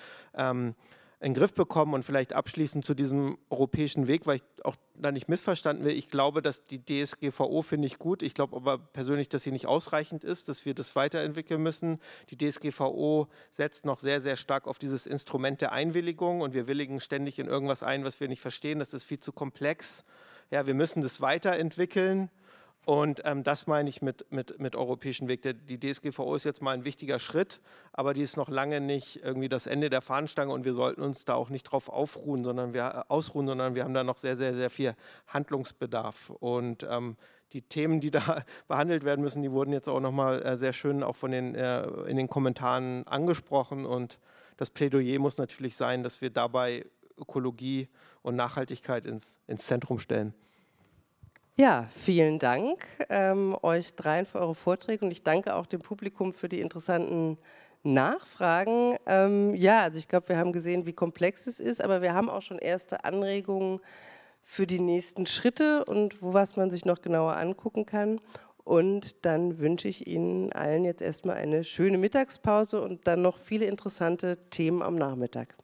den Griff bekommen. Und vielleicht abschließend zu diesem europäischen Weg, weil ich auch da nicht missverstanden will. Ich glaube, dass die DSGVO finde ich gut. Ich glaube aber persönlich, dass sie nicht ausreichend ist, dass wir das weiterentwickeln müssen. Die DSGVO setzt noch sehr, sehr stark auf dieses Instrument der Einwilligung und wir willigen ständig in irgendwas ein, was wir nicht verstehen. Das ist viel zu komplex. Ja, wir müssen das weiterentwickeln. Und das meine ich mit europäischen Weg. Die DSGVO ist jetzt mal ein wichtiger Schritt, aber die ist noch lange nicht irgendwie das Ende der Fahnenstange und wir sollten uns da auch nicht drauf ausruhen, sondern wir haben da noch sehr, sehr, sehr viel Handlungsbedarf. Und die Themen, die da behandelt werden müssen, die wurden jetzt auch nochmal sehr schön auch in den Kommentaren angesprochen. Und das Plädoyer muss natürlich sein, dass wir dabei Ökologie und Nachhaltigkeit ins Zentrum stellen. Ja, vielen Dank euch dreien für eure Vorträge und ich danke auch dem Publikum für die interessanten Nachfragen. Ja, also ich glaube, wir haben gesehen, wie komplex es ist, aber wir haben auch schon erste Anregungen für die nächsten Schritte und was man sich noch genauer angucken kann. Und dann wünsche ich Ihnen allen jetzt erstmal eine schöne Mittagspause und dann noch viele interessante Themen am Nachmittag.